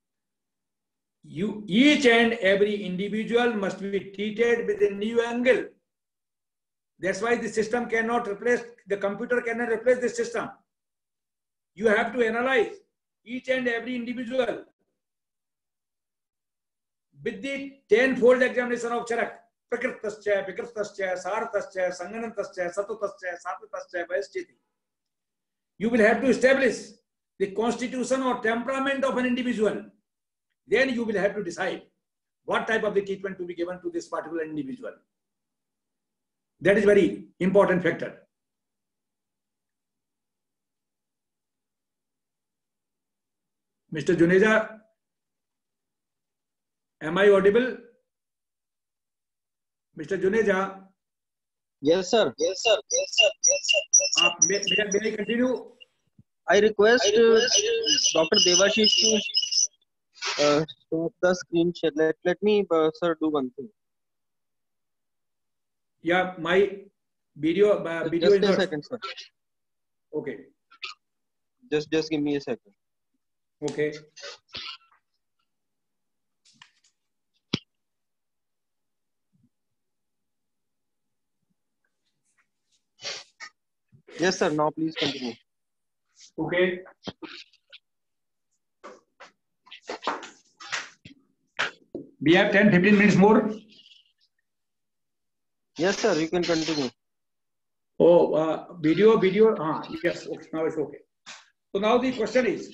You, each and every individual must be treated with a new angle. That's why the system cannot replace, the computer cannot replace the system. You have to analyze each and every individual with the tenfold examination of Charak. Prakritascha, Vikritascha, Saratascha, Sanganantascha, Satutascha, Satatascha, Vaisthiti. You will have to establish the constitution or temperament of an individual. Then you will have to decide what type of the treatment to be given to this particular individual. That is very important factor. Mister Juneja, am I audible? Mister Juneja? Yes, sir. Yes, sir. Yes, sir. Yes, sir. Yes, sir. Uh, may, may, may I continue? I request, I request uh, Doctor Devashish to uh, stop the screen share. Let, let me, uh, sir, do one thing. Yeah, my video, uh, video just is a not... second, sir. Okay. Just, just give me a second. Okay. Yes, sir. Now, please continue. Okay. We have ten to fifteen minutes more. Yes, sir. You can continue. Oh, uh, video, video. Ah, yes. Okay. Now it's okay. So now the question is,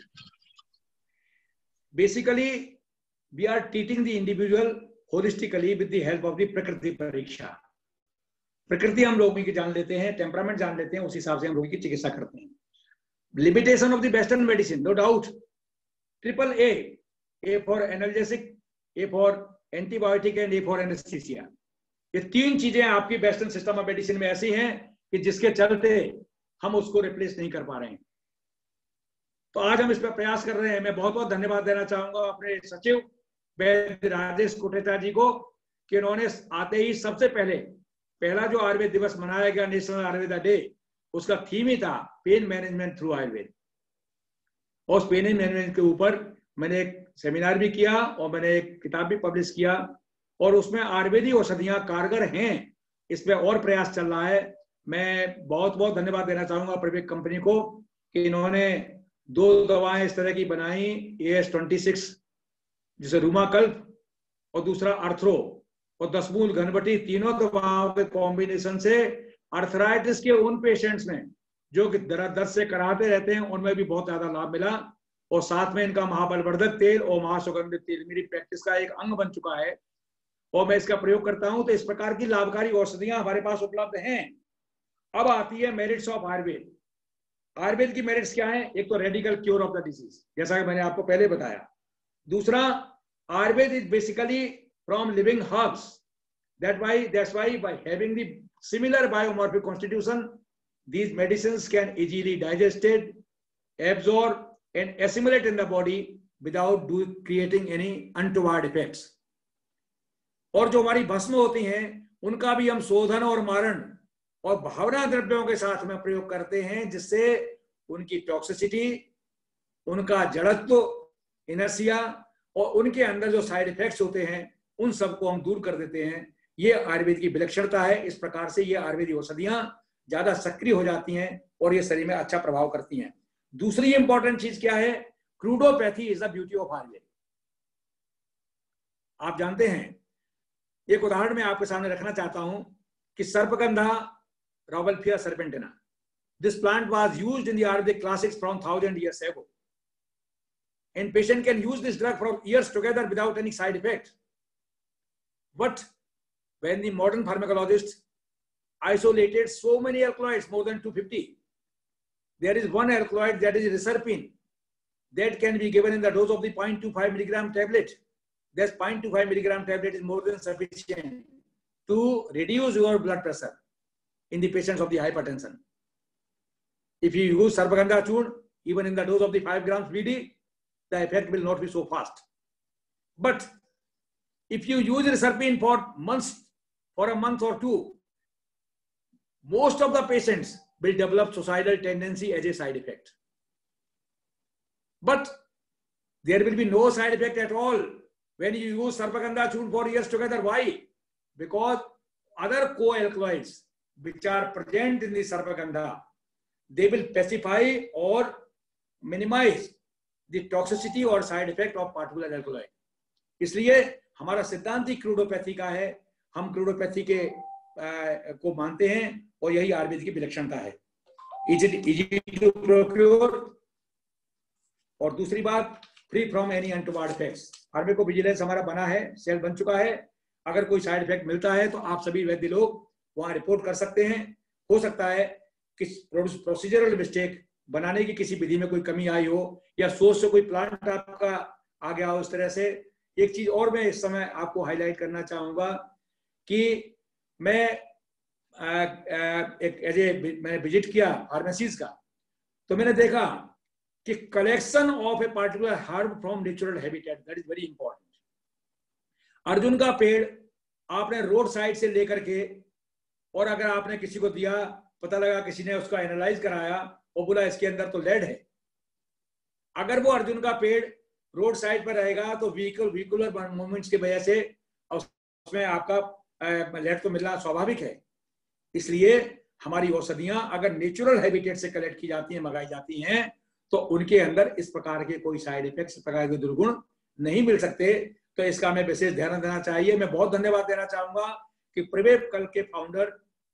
basically, we are treating the individual holistically with the help of the Prakriti Pariksha. प्रकृति हम लोगों की जान लेते हैं, temperament जान लेते हैं, उस हिसाब से हम लोगों की चिकित्सा करते हैं. Limitation of the western medicine, no doubt. Triple A, A for analgesic, A for antibiotic and A for anaesthesia. ये तीन चीजें आपकी वेस्टर्न सिस्टम ऑफ मेडिसिन में ऐसी हैं कि जिसके चलते हम उसको रिप्लेस नहीं कर पा रहे हैं. तो आज हम इस पर प्रयास कर रहे हैं. मैं बहुत बहुत धन्यवाद देना चाहूंगा अपने सचिव वैद्य राजेश कोटेचा जी को कि उन्होंने आते ही सबसे पहले पहला जो आयुर्वेद दिवस मनाया गया, नेशनल आयुर्वेदा डे, उसका थीम ही था पेन मैनेजमेंट थ्रू आयुर्वेद. और उस पेन मैनेजमेंट के ऊपर मैंने एक सेमिनार भी किया और मैंने एक किताब भी पब्लिश किया और उसमें आयुर्वेदिक औषधियां कारगर हैं, इस पे और प्रयास चल रहा है. मैं बहुत बहुत धन्यवाद देना चाहूंगा प्रवेक कंपनी को कि इन्होंने दो दवाएं इस तरह की बनाई, ए एस ट्वेंटी सिक्स जिसे रूमाकल्प और दूसरा अर्थरो और दस मूल घनबटी, तीनों दवाओं के कॉम्बिनेशन से अर्थराइटिस के उन पेशेंट्स में जो कि दर्द से कराते रहते हैं उनमें भी बहुत ज्यादा लाभ मिला. और साथ में इनका महाबलवर्धक तेल और महासुगंधित तेल मेरी प्रैक्टिस का एक अंग बन चुका है और मैं इसका प्रयोग करता हूं. तो इस प्रकार की लाभकारी औषधियां हमारे पास उपलब्ध हैं. अब आती है मेरिट्स ऑफ आयुर्वेद. आयुर्वेद की मेरिट्स क्या है? एक तो radical cure of the disease, जैसा कि मैंने आपको पहले बताया. दूसरा, Ayurveda is basically from living herbs. That why that's why by having the similar biomorphic constitution, these medicines can easily digested, absorb and assimilate in the body without do creating any untoward effects. और जो हमारी भस्म होती हैं उनका भी हम शोधन और मारण और भावना द्रव्यों के साथ में प्रयोग करते हैं, जिससे उनकी टॉक्सिसिटी, उनका जड़त्व, इनर्सिया और उनके अंदर जो साइड इफेक्ट्स होते हैं उन सबको हम दूर कर देते हैं। ये आयुर्वेद की विलक्षणता है। इस प्रकार से ये आयुर्वेदिक औषधियां ज्यादा सक्रिय हो जाती हैं और ये शरीर में अच्छा प्रभाव करती हैं। दूसरी इंपॉर्टेंट चीज क्या है? Crudopathy is the beauty of Ayurveda. आप जानते हैं, एक उदाहरण मैं आपके सामने रखना चाहता हूं कि सर्पगंधा, रॉबल्फिया सर्पेंटिना, this plant was used in the Ayurvedic classics from thousand years ago, and patient can use this drug for years together without any side effect. But when the modern pharmacologists isolated so many alkaloids, more than two hundred fifty, there is one alkaloid, that is reserpine, that can be given in the dose of the zero point two five milligram tablet. This zero point two five milligram tablet is more than sufficient to reduce your blood pressure in the patients of the hypertension. If you use Sarpagandha Churn, even in the dose of the five grams B D, the effect will not be so fast. But if you use Reserpine for months, for a month or two, most of the patients will develop suicidal tendency as a side effect. But there will be no side effect at all when you use Sarpagandha Churn for years together. Why? Because other co-alkaloids which are present in the Sarpagandha, they will pacify or minimize the toxicity or side effect of particular alkaloid. इसलिए हमारा सिद्धांत ही क्रूडोपैथी का है। हम क्रूडोपैथी के आ, को मानते हैं और यही आयुर्वेद की विलक्षणता है। Is it easy to procure? और दूसरी बात, free from any untoward effects. Ayurveda को विजिलेंस हमारा बना है, सेल बन चुका है। अगर कोई साइड इफेक्ट मिलता है तो आप सभी वैद्य लोग वहां रिपोर्ट कर सकते हैं। हो सकता है कि प्रोसीजरल मिस्टेक बनाने की किसी विधि में कोई कमी आई हो, या सोच से कोई प्लांट आपका आ गया हो। इस तरह से एक चीज और मैं इस समय आपको हाईलाइट करना चाहूंगा कि मैं आ, आ, एक एज ए मैंने विजिट किया फार्मेसीज का, तो मैंने देखा कि collection of a particular herb from natural habitat, that is very important. अर्जुन का पेड़ आपने रोड साइड से लेकर के, और अगर आपने किसी को दिया, पता लगा किसी ने उसका एनालाइज कराया और बोला इसके अंदर तो लेड है, अगर वो अर्जुन का पेड़ रोड साइड पर रहेगा तो व्हीकल व्हीकुलर मूवमेंट्स की वजह से उसमें आपका लेड तो मिलना स्वाभाविक है। इसलिए हमारी औषधियां अगर नेचुरल हैबिटेट से कलेक्ट की जाती हैं, मंगाई जाती हैं, तो उनके अंदर इस प्रकार के कोई साइड इफेक्ट्स, इस प्रकार के दुर्गुण नहीं मिल सकते। तो इसका हमें विशेष ध्यान देना चाहिए। मैं बहुत धन्यवाद देना चाहूंगा कि प्रिवेव कल के फाउंडर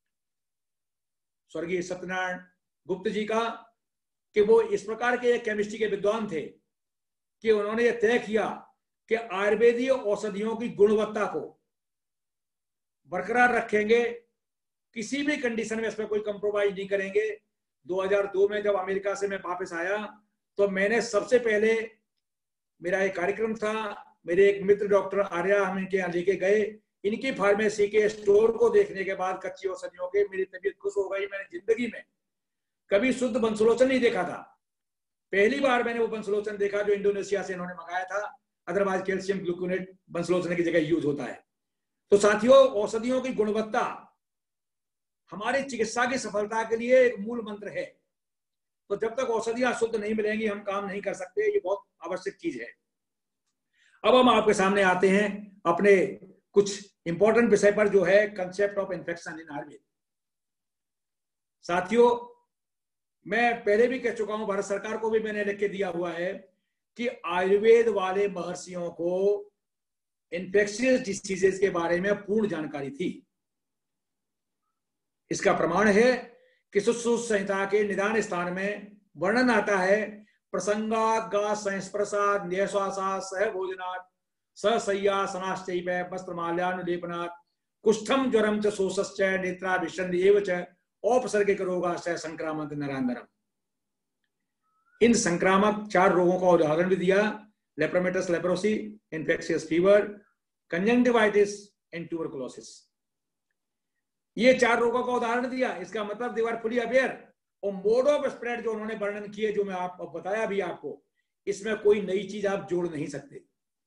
स्वर्गीय सत्यनारायण गुप्त जी का, कि वो इस प्रकार के केमिस्ट्री के विद्वान थे कि उन्होंने ये तय किया कि आयुर्वेदीय औषधियों की गुणवत्ता को बरकरार रखेंगे, किसी भी कंडीशन में इसमें कोई कंप्रोमाइज नहीं करेंगे। दो हज़ार दो में जब अमेरिका से मैं वापस आया तो मैंने सबसे पहले, मेरा एक कार्यक्रम था, मेरे एक मित्र डॉक्टर आर्या हम इनके यहाँ लेके गए। इनकी फार्मेसी के स्टोर को देखने के बाद कच्ची औषधियों के मेरी तबीयत खुश हो गई। मैंने जिंदगी में कभी शुद्ध बंसलोचन नहीं देखा था। पहली बार मैंने वो बंसलोचन देखा जो इंडोनेशिया से इन्होंने मंगाया था। अदरवाइज कैल्शियम ग्लूकोनेट बंसलोचन की जगह यूज होता है। तो साथियों, औषधियों की गुणवत्ता हमारी चिकित्सा की सफलता के लिए एक मूल मंत्र है। तो जब तक औषधियां शुद्ध नहीं मिलेंगी हम काम नहीं कर सकते। ये बहुत आवश्यक चीज है। अब हम आपके सामने आते हैं अपने कुछ इंपॉर्टेंट विषय पर, जो है concept of infection in Ayurveda. साथियों, मैं पहले भी कह चुका हूं, भारत सरकार को भी मैंने लिख के दिया हुआ है कि आयुर्वेद वाले महर्षियों को इन्फेक्शियस डिसीजेस के बारे में पूर्ण जानकारी थी। इसका प्रमाण है कि सुश्रुत संहिता के निदान स्थान में वर्णन आता है, प्रसंगात गा संस्पर्शात न्यश्वासात सह भोजनात् सशय्यासनाश्चैव वस्त्रमाल्यानुलेपनात् कुष्ठम ज्वरम च शोषश्च नेत्राभिसंधि एव च औपसर्गिक रोगाश्च संक्रामक नरांतरम। इन संक्रामक चार रोगों का उदाहरण भी दिया, lepromatous leprosy, infectious fever, conjunctivitis and tuberculosis. ये चार रोगों का उदाहरण दिया। इसका मतलब दे आर फुली अवेयर। और मोड ऑफ स्प्रेड जो उन्होंने वर्णन किए, जो मैं आपको बताया भी आपको, इसमें कोई नई चीज आप जोड़ नहीं सकते।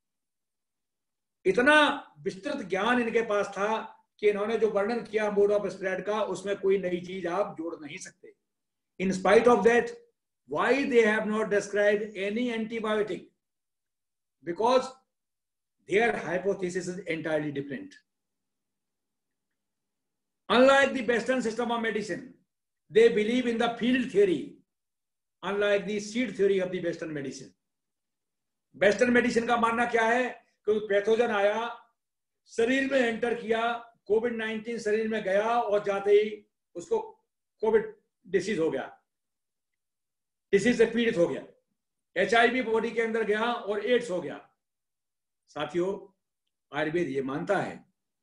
इतना विस्तृत ज्ञान इनके पास था कि इन्होंने जो वर्णन किया मोड ऑफ स्प्रेड का, उसमें कोई नई चीज आप जोड़ नहीं सकते। In spite of that, why they have not described any antibiotic? Because their hypothesis is entirely different. Unlike the Western system of medicine, they believe in the field theory, unlike the seed theory of the Western medicine. Western medicine का मानना क्या है? कोई pathogen आया, शरीर में enter किया, Covid nineteen शरीर में गया और जाते ही उसको कोविड डिसीज हो गया, डिसीज से पीड़ित हो गया। एचआईवी बॉडी के अंदर गया और एड्स हो गया। साथियों, आयुर्वेद ये मानता है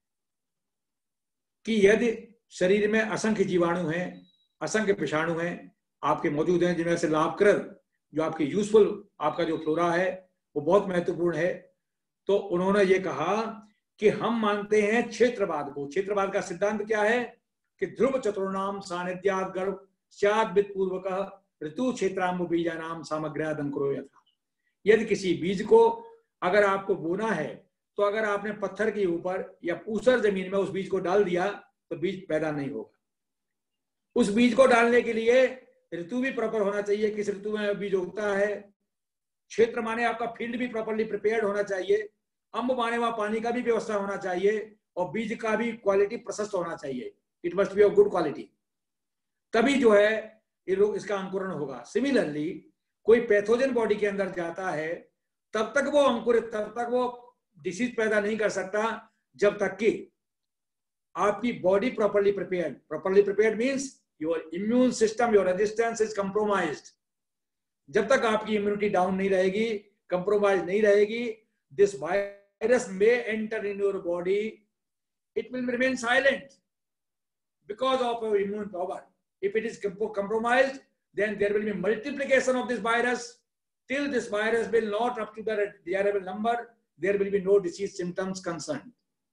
कि यदि शरीर में असंख्य जीवाणु हैं, असंख्य विषाणु हैं आपके मौजूद हैं, जिनमें से लाभप्रद जो आपकी यूजफुल आपका जो फ्लोरा है वो बहुत महत्वपूर्ण है, तो उन्होंने ये कहा कि हम मानते हैं क्षेत्रवाद को। क्षेत्रवाद का सिद्धांत क्या है कि ध्रुव चतुर्णाम सानिध्यात् गर्भ स्याद् वित्तपूर्वकः ऋतु क्षेत्राम्ब बीजानाम सामग्र्याद् अंकुरो यथा। यदि किसी बीज को अगर आपको बोना है तो अगर आपने पत्थर के ऊपर या ऊसर जमीन में उस बीज को डाल दिया तो बीज पैदा नहीं होगा। उस बीज को डालने के लिए ऋतु भी प्रॉपर होना चाहिए, किस ऋतु में बीज उगता है। क्षेत्र माने आपका फील्ड भी प्रॉपरली प्रिपेयर्ड होना चाहिए। अम्ब माने वहां पानी का भी व्यवस्था होना चाहिए और बीज का भी क्वालिटी प्रशस्त होना चाहिए। It must be of good quality, तभी जो है ये लोग इसका अंकुरण होगा। सिमिलरली कोई पैथोजन बॉडी के अंदर जाता है तब तक वो अंकुरित, तब तक वो डिसीज पैदा नहीं कर सकता जब तक कि आपकी body properly prepared. Properly prepared means your immune system, your resistance is compromised. जब तक आपकी इम्यूनिटी डाउन नहीं रहेगी, कंप्रोमाइज नहीं रहेगी, this virus may enter in your body, it will remain silent because of your immune power. If it is compromised, then there will be multiplication of this virus. Till this virus will not up to the desirable number, there will be no disease symptoms concerned.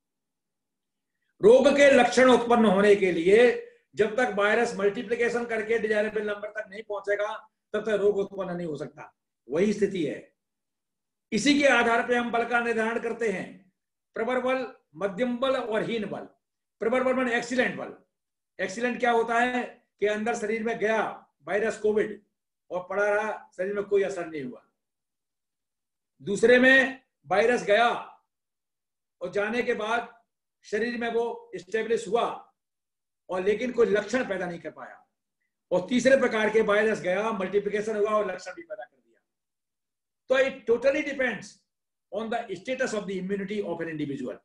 रोग के लक्षण उत्पन्न होने के लिए जब तक virus multiplication करके डिजायरेबल नंबर तक नहीं पहुंचेगा तब तक रोग उत्पन्न नहीं हो सकता। वही स्थिति है। इसी के आधार पर हम बल का निर्धारण करते हैं, प्रबल बल, मध्यम बल और हीन बल। प्रबल बल माने एक्सीलेंट बल। एक्सीलेंट क्या होता है कि अंदर शरीर में गया वायरस कोविड और पड़ा रहा, शरीर में कोई असर नहीं हुआ। दूसरे में वायरस गया और जाने के बाद शरीर में वो स्टेब्लिश हुआ और लेकिन कोई लक्षण पैदा नहीं कर पाया। और तीसरे प्रकार के वायरस गया, मल्टीप्लिकेशन हुआ और लक्षण भी पैदा कर दिया। तो it totally depends on the status of the immunity of an individual.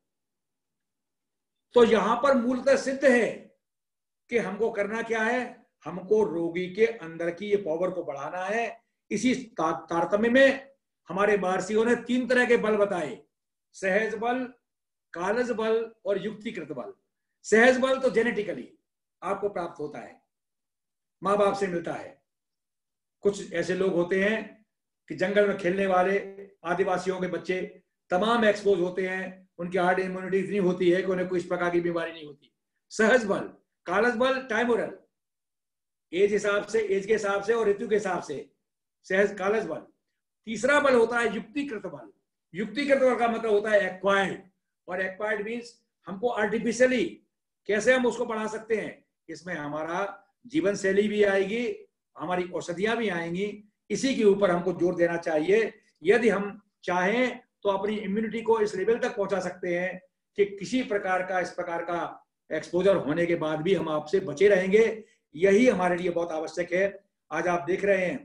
तो यहां पर मूलतः सिद्ध है कि हमको करना क्या है, हमको रोगी के अंदर की ये पावर को बढ़ाना है। इसी तारतम्य में हमारे महर्षियों ने तीन तरह के बल बताए, सहज बल, कालज बल और युक्तिकृत बल। सहज बल तो जेनेटिकली आपको प्राप्त होता है, माँ बाप से मिलता है। कुछ ऐसे लोग होते हैं कि जंगल में खेलने वाले आदिवासियों के बच्चे तमाम एक्सपोज होते हैं, उनकी हार्ट इम्यूनिटी इतनी होती है कि उन्हें कोई इस प्रकार की बीमारी नहीं होती। सहज बल। कालज बल टाइमोरल, एज हिसाब से, एज के हिसाब से और ऋतु के हिसाब से सहज कालज बल। तीसरा बल होता है युक्तिकृत बल। युक्तिकृत बल का मतलब होता है एक्वायर्ड, और एक्वायर्ड मींस हमको आर्टिफिशियली कैसे हम उसको बढ़ा सकते हैं। इसमें हमारा जीवन शैली भी आएगी, हमारी औषधियां भी आएंगी। इसी के ऊपर हमको जोर देना चाहिए। यदि हम चाहें तो अपनी इम्यूनिटी को इस लेवल तक पहुंचा सकते हैं कि किसी प्रकार का इस प्रकार का एक्सपोजर होने के बाद भी हम आपसे बचे रहेंगे। यही हमारे लिए बहुत आवश्यक है। आज आप देख रहे हैं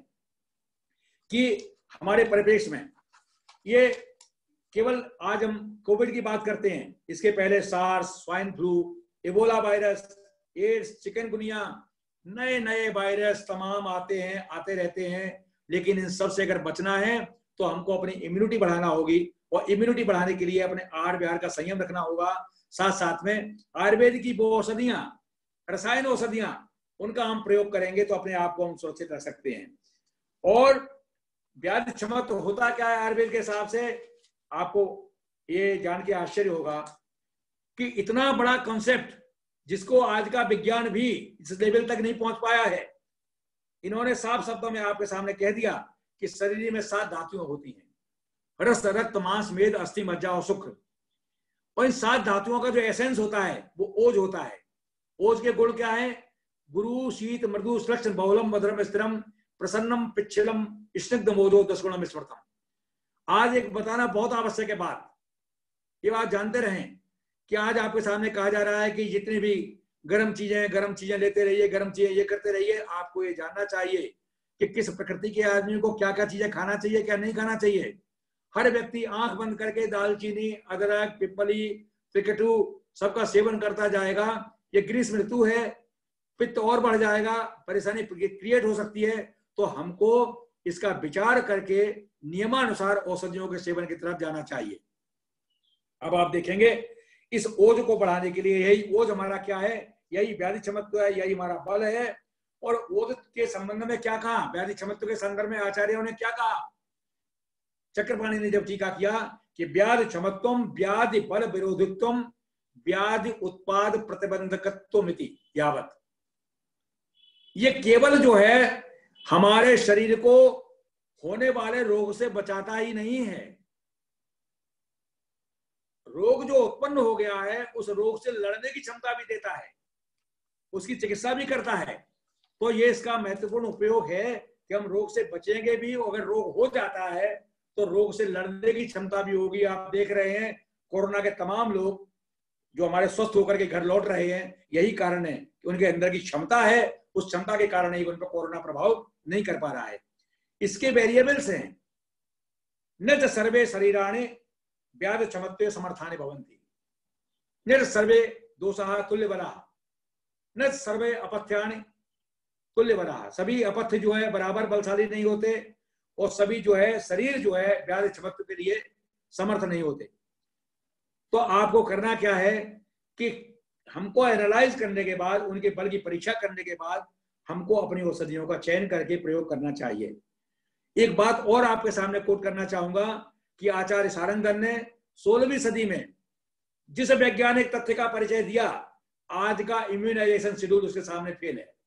कि हमारे परिप्रेक्ष्य में ये केवल आज हम कोविड की बात करते हैं, इसके पहले SARS, swine flu, Ebola virus, AIDS, chikungunya, नए नए वायरस तमाम आते हैं, आते रहते हैं। लेकिन इन सब से अगर बचना है तो हमको अपनी इम्यूनिटी बढ़ाना होगी, और इम्यूनिटी बढ़ाने के लिए अपने आहार विहार का संयम रखना होगा। साथ साथ में आयुर्वेद की वो औषधियां, रसायन औषधियां, उनका हम प्रयोग करेंगे तो अपने आप को हम सुरक्षित रख सकते हैं। और व्याधि क्षमा तो होता क्या है आयुर्वेद के हिसाब से, आपको ये जान के आश्चर्य होगा कि इतना बड़ा कॉन्सेप्ट जिसको आज का विज्ञान भी इस लेवल तक नहीं पहुंच पाया है, इन्होंने साफ शब्दों में आपके सामने कह दिया कि शरीर में सात धातुएं होती हैं, रस, रक्त, मांस, मेद, अस्थि, मज्जा और शुक्र। और इन सात धातुओं का जो एसेंस होता है वो ओज होता है। ओज के गुण क्या है? गुरु, शीत, मृदु, श्लक्ष, बहुलम, मधुरम, स्थिरम, प्रसन्नम, पिच्छलम, स्निग्ध, मोदो, दशगुणम, स्मृतम। आज एक बताना बहुत आवश्यक है बात, ये बात जानते रहें कि आज आपके सामने कहा जा रहा है कि जितनी भी गर्म चीजें गर्म चीजें लेते रहिए, गर्म चीजें ये करते रहिए। आपको ये जानना चाहिए कि किस प्रकृति के आदमी को क्या क्या चीजें खाना चाहिए, क्या नहीं खाना चाहिए। हर व्यक्ति आंख बंद करके दालचीनी, अदरक, पिपली, त्रिकटु सबका सेवन करता जाएगा। ये ग्रीष्म ऋतु है, पित्त और बढ़ जाएगा, परेशानी क्रिएट हो सकती है। तो हमको इसका विचार करके नियमानुसार औषधियों के सेवन की तरफ जाना चाहिए। अब आप देखेंगे इस ओज को बढ़ाने के लिए, यही ओज हमारा क्या है, यही व्याधि क्षमत्व है, यही हमारा बल है। और ओज के संबंध में क्या कहा, व्याधि क्षमत्व के संदर्भ में आचार्यों ने क्या कहा? चक्रपाणी ने जब टीका किया कि व्याधि क्षमत्वम व्याधि बल विरोधित्वम व्याधि उत्पाद प्रतिबंधकत्वमिति यावत। ये केवल जो है हमारे शरीर को होने वाले रोग से बचाता ही नहीं है, रोग जो उत्पन्न हो गया है उस रोग से लड़ने की क्षमता भी देता है, उसकी चिकित्सा भी करता है। तो ये इसका महत्वपूर्ण उपयोग है कि हम रोग से बचेंगे भी, अगर रोग हो जाता है तो रोग से लड़ने की क्षमता भी होगी। आप देख रहे हैं कोरोना के तमाम लोग जो हमारे स्वस्थ होकर के घर लौट रहे हैं, यही कारण है कि उनके अंदर की क्षमता है, उस क्षमता के कारण ही उन पर कोरोना प्रभाव नहीं कर पा रहा है। इसके वेरिएबल्स हैं, न च सर्वे शरीराणि व्याधि क्षमत्वे समर्थानि भवन्ति, न सर्वे दोषाः तुल्यबलाः, न सर्वे अपथ्यानि तुल्यबलाः। सभी अपथ्य जो है बराबर बलशाली नहीं होते, और सभी जो है शरीर जो है व्याधि क्षमत्व के लिए समर्थ नहीं होते। तो आपको करना क्या है कि हमको एनालाइज करने के बाद, उनके बल की परीक्षा करने के बाद हमको अपनी औषधियों का चयन करके प्रयोग करना चाहिए। एक बात और आपके सामने कोट करना चाहूंगा कि आचार्य सारंगन ने सोलहवीं सदी में जिस वैज्ञानिक तथ्य का परिचय दिया, आज का इम्यूनाइजेशन शेड्यूल उसके सामने फेल है।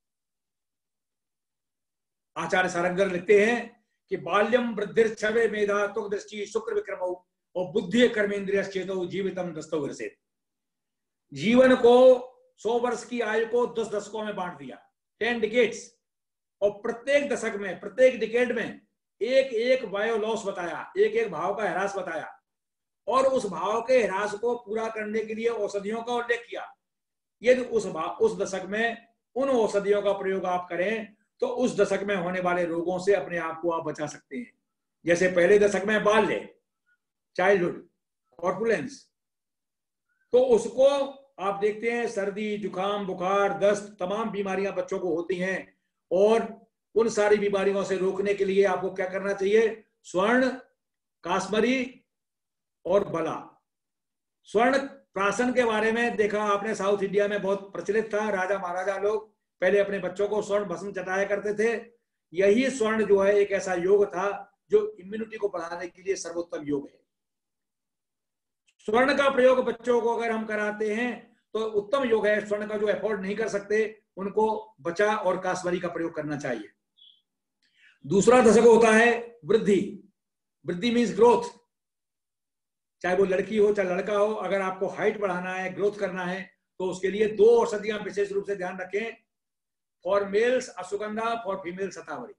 आचार्य सारंगन लिखते हैं कि बाल्यम वृद्धिर छवे मेधा तुक दृष्टि शुक्र विक्रमो और बुद्धि कर्मेंद्रिय चेतो जीवितम दस्तौ ग्रसेत। जीवन को सौ वर्ष की आयु को दस दशकों में बांट दिया, टेन डिकेड्स, और प्रत्येक दशक में, प्रत्येक डिकेड में एक एक बायो लॉस बताया, एक एक भाव का ह्रास बताया, और उस भाव के ह्रास को पूरा करने के लिए औषधियों का उल्लेख किया। यदि उस भाव उस दशक में उन औषधियों का प्रयोग आप करें तो उस दशक में होने वाले रोगों से अपने आप को आप बचा सकते हैं। जैसे पहले दशक में बाल्य, चाइल्डहुड, कॉर्पुलेंस, तो उसको आप देखते हैं सर्दी, जुकाम, बुखार, दस्त, तमाम बीमारियां बच्चों को होती हैं, और उन सारी बीमारियों से रोकने के लिए आपको क्या करना चाहिए? स्वर्ण, कास्मरी और बला। स्वर्ण प्राशन के बारे में देखा आपने, साउथ इंडिया में बहुत प्रचलित था। राजा महाराजा लोग पहले अपने बच्चों को स्वर्ण भस्म चटाया करते थे। यही स्वर्ण जो है एक ऐसा योग था जो इम्यूनिटी को बढ़ाने के लिए सर्वोत्तम योग है। स्वर्ण का प्रयोग बच्चों को अगर हम कराते हैं तो उत्तम योग है। स्वर्ण का जो अफोर्ड नहीं कर सकते उनको बचा और कास्वरी का प्रयोग करना चाहिए। दूसरा दशक होता है वृद्धि। वृद्धि मीन्स ग्रोथ, चाहे वो लड़की हो चाहे लड़का हो। अगर आपको हाइट बढ़ाना है, ग्रोथ करना है, तो उसके लिए दो औषधियां विशेष रूप से ध्यान रखें। For males ashwagandha, for female shatavari.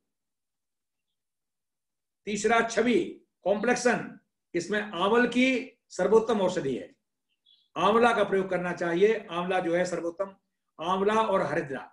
तीसरा छवि, कॉम्प्लेक्शन, इसमें आंवल की सर्वोत्तम औषधि है, आंवला का प्रयोग करना चाहिए। आंवला जो है सर्वोत्तम, आंवला और हरिद्रा।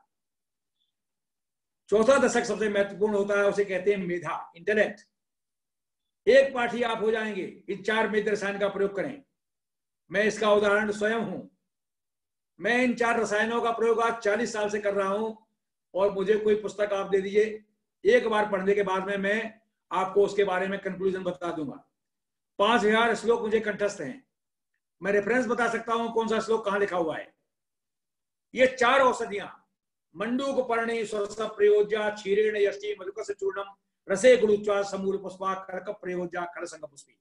चौथा दशक सबसे महत्वपूर्ण होता है, उसे कहते हैं मेधा, इंटेलेक्ट। एक पाठी आप हो जाएंगे इन चार मेध रसायन का प्रयोग करें। मैं इसका उदाहरण स्वयं हूं। मैं इन चार रसायनों का प्रयोग आज चालीस साल से कर रहा हूं, और मुझे कोई पुस्तक आप दे दीजिए, एक बार पढ़ने के बाद में मैं आपको उसके बारे में कंक्लूजन बता दूंगा। पांच हजार श्लोक मुझे कंठस्थ हैं, मैं रेफरेंस बता सकता हूं कौन सा श्लोक कहां लिखा हुआ है। ये चार औषधियां, मंडूक पर्णी स्वरस प्रयोज्या क्षीरेण यष्टि मधुकस चूर्णम रसे गुरुच्वा समूल पुष्पा कर्क प्रयोज्या खड़संग पुष्पी।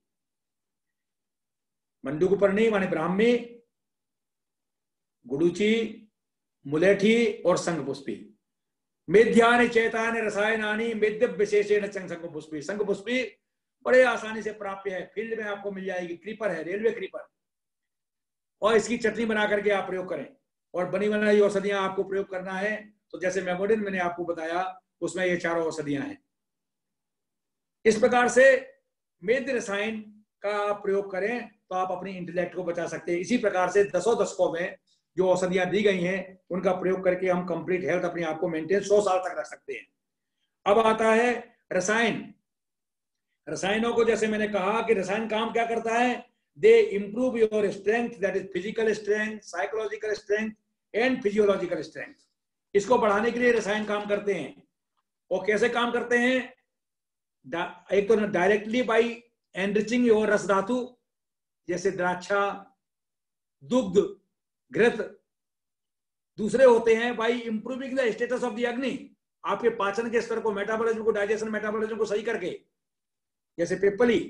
मंडूक पर्णी माने ब्राह्मी, गुडुची, मुलेठी और संग पुष्पी। मेध्यानि चैतानि रसायनानि मेद्य विशेषेण शंख पुष्पी। शंख पुष्पी बड़े आसानी से प्राप्य है, फील्ड में आपको मिल जाएगी, क्रीपर है, रेलवे क्रीपर, और इसकी चटनी बना करके आप प्रयोग करें। और बनी बनाई औषधियां आपको प्रयोग करना है तो जैसे मेमोडिन मैंने आपको बताया उसमें ये चारों औषधियां हैं। इस प्रकार से मेद्य रसायन का आप प्रयोग करें तो आप अपनी इंटेलेक्ट को बचा सकते हैं। इसी प्रकार से दसों दशकों में जो औषधियां दी गई हैं उनका प्रयोग करके हम कंप्लीट हेल्थ अपने आप को मेंटेन सौ साल तक रख सकते हैं। अब आता है रसायन। रसायनों को जैसे मैंने कहा कि रसायन काम क्या करता है, they improve your strength, that is physical strength, psychological strength and physiological strength. इसको बढ़ाने के लिए रसायन काम करते हैं। और कैसे काम करते हैं, एक तो डायरेक्टली बाई एनरिचिंग योर रस धातु, जैसे द्राक्षा, दुग्ध, घृत। दूसरे होते हैं by improving the status of the agni, आपके पाचन के स्तर को, मेटाबॉलिज्म को, डाइजेशन मेटाबॉलिज्म को सही करके, जैसे पिप्पली।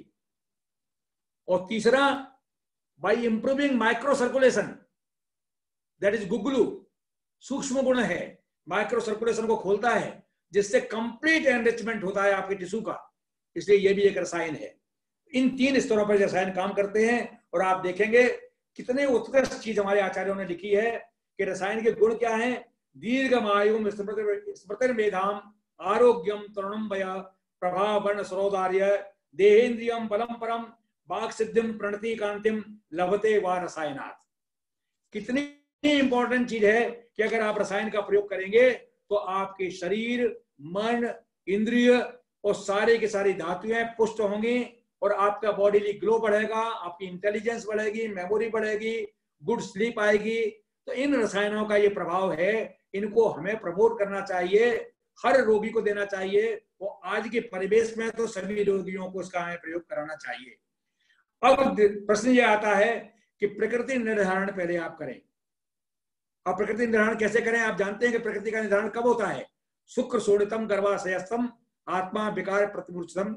और तीसरा by improving micro circulation, that is guggulu. सूक्ष्म गुण है, माइक्रो सर्कुलेशन को खोलता है जिससे कंप्लीट एनरिचमेंट होता है आपके टिश्यू का, इसलिए यह भी एक रसायन है। इन तीन स्तरों पर रसायन काम करते हैं और आप देखेंगे कितने उत्कृष्ट चीज हमारे आचार्यों ने लिखी है कि रसायन के गुण क्या हैं। दीर्घमायुम स्मृतिर्मेधाम आरोग्यम तरुणम वय प्रभाव वर्ण सरोदार्य देहेन्द्रियम बलम परम वाक् सिद्धिम प्रणति कांतिम लभते व रसायनात्। कितनी इंपॉर्टेंट चीज है कि अगर आप रसायन का प्रयोग करेंगे तो आपके शरीर, मन, इंद्रिय और सारे की सारी धातुएं पुष्ट होंगी और आपका बॉडीली ग्लो बढ़ेगा, आपकी इंटेलिजेंस बढ़ेगी, मेमोरी बढ़ेगी, गुड स्लीप आएगी। तो इन रसायनों का ये प्रभाव है, इनको हमें प्रमोट करना चाहिए, हर रोगी को देना चाहिए। वो आज के परिवेश में तो सभी रोगियों को इसका हमें प्रयोग कराना चाहिए। अब प्रश्न ये आता है कि प्रकृति निर्धारण पहले आप करें। अब प्रकृति निर्धारण कैसे करें? आप जानते हैं कि प्रकृति का निर्धारण कब होता है? शुक्र शोणितम गर्भाशयस्थम आत्मा विकार प्रतिमूर्छितम।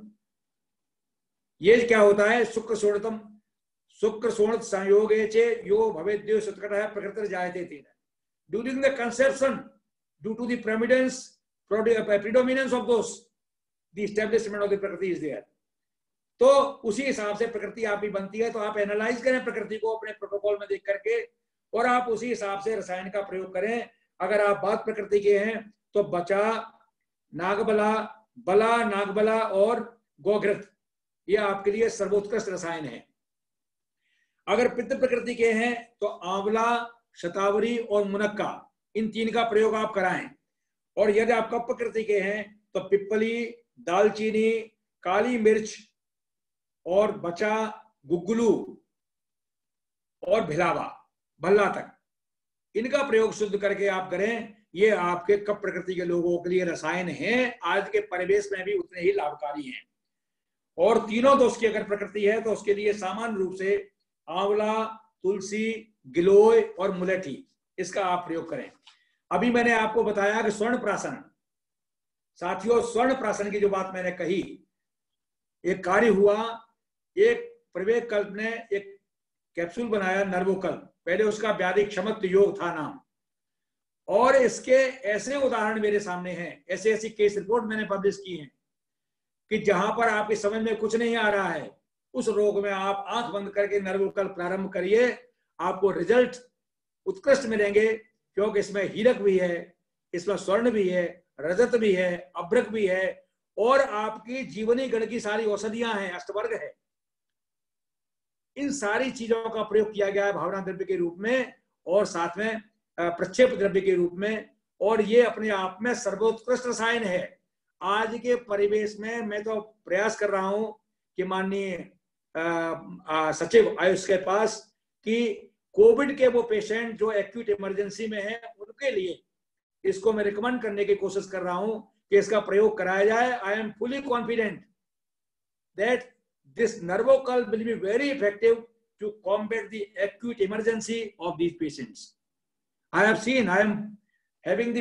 ये क्या होता है? शुक्र शोणितम, शुक्र शोणित संयोगे चे यो भवेद्यो सुत्कटः प्रकृति जायते तेन। During the conception, due to the predominance predominance of those, the establishment of the प्रकृति is there। तो उसी हिसाब से प्रकृति आपकी बनती है। तो आप एनालाइज करें प्रकृति को अपने प्रोटोकॉल में देख करके और आप उसी हिसाब से रसायन का प्रयोग करें। अगर आप बात प्रकृति के हैं तो बचा, नागबला, बला, नागबला और गोघृत, ये आपके लिए सर्वोत्कृष्ट रसायन है। अगर पित्त प्रकृति के हैं तो आंवला, शतावरी और मुनक्का, इन तीन का प्रयोग आप कराएं। और यदि आप कफ प्रकृति के हैं तो पिप्पली, दालचीनी, काली मिर्च और बचा, गुग्गुलू और भिलावा, भल्ला तक, इनका प्रयोग शुद्ध करके आप करें। ये आपके कफ प्रकृति के लोगों के लिए रसायन हैं, आज के परिवेश में भी उतने ही लाभकारी हैं। और तीनों दोष की अगर प्रकृति है तो उसके लिए सामान्य रूप से आंवला, तुलसी, गिलोय और मुलेठी, इसका आप प्रयोग करें। अभी मैंने आपको बताया कि स्वर्ण प्राशन, साथियों स्वर्ण प्राशन की जो बात मैंने कही, एक कार्य हुआ, एक प्रवेग कल्प ने एक कैप्सूल बनाया नर्वोकल्प, पहले उसका व्याधि क्षमत्व योग था नाम। और इसके ऐसे उदाहरण मेरे सामने हैं, ऐसे ऐसी केस रिपोर्ट मैंने पब्लिश की हैं कि जहां पर आपकी समझ में कुछ नहीं आ रहा है, उस रोग में आप आंख बंद करके नर्वोकल्प प्रारंभ करिए, आपको रिजल्ट उत्कृष्ट मिलेंगे। क्योंकि इसमें हीरक भी है, इसमें स्वर्ण भी है, रजत भी है, अभ्रक भी है और आपकी जीवनी गण की सारी औषधियां हैं, अष्टवर्ग है। इन सारी चीजों का प्रयोग किया गया है भावना द्रव्य के रूप में और साथ में प्रक्षेप द्रव्य के रूप में, और ये अपने आप में सर्वोत्कृष्ट रसायन है। आज के परिवेश में मैं तो प्रयास कर रहा हूं कि माननीय सचिव आयुष के पास कि कोविड के वो पेशेंट जो एक्यूट इमरजेंसी में है उनके लिए इसको मैं रिकमेंड करने की कोशिश कर रहा हूं कि इसका प्रयोग कराया जाए। I am fully confident that this Nervokalp will be very effective to combat the acute emergency of these patients. I have seen, I am having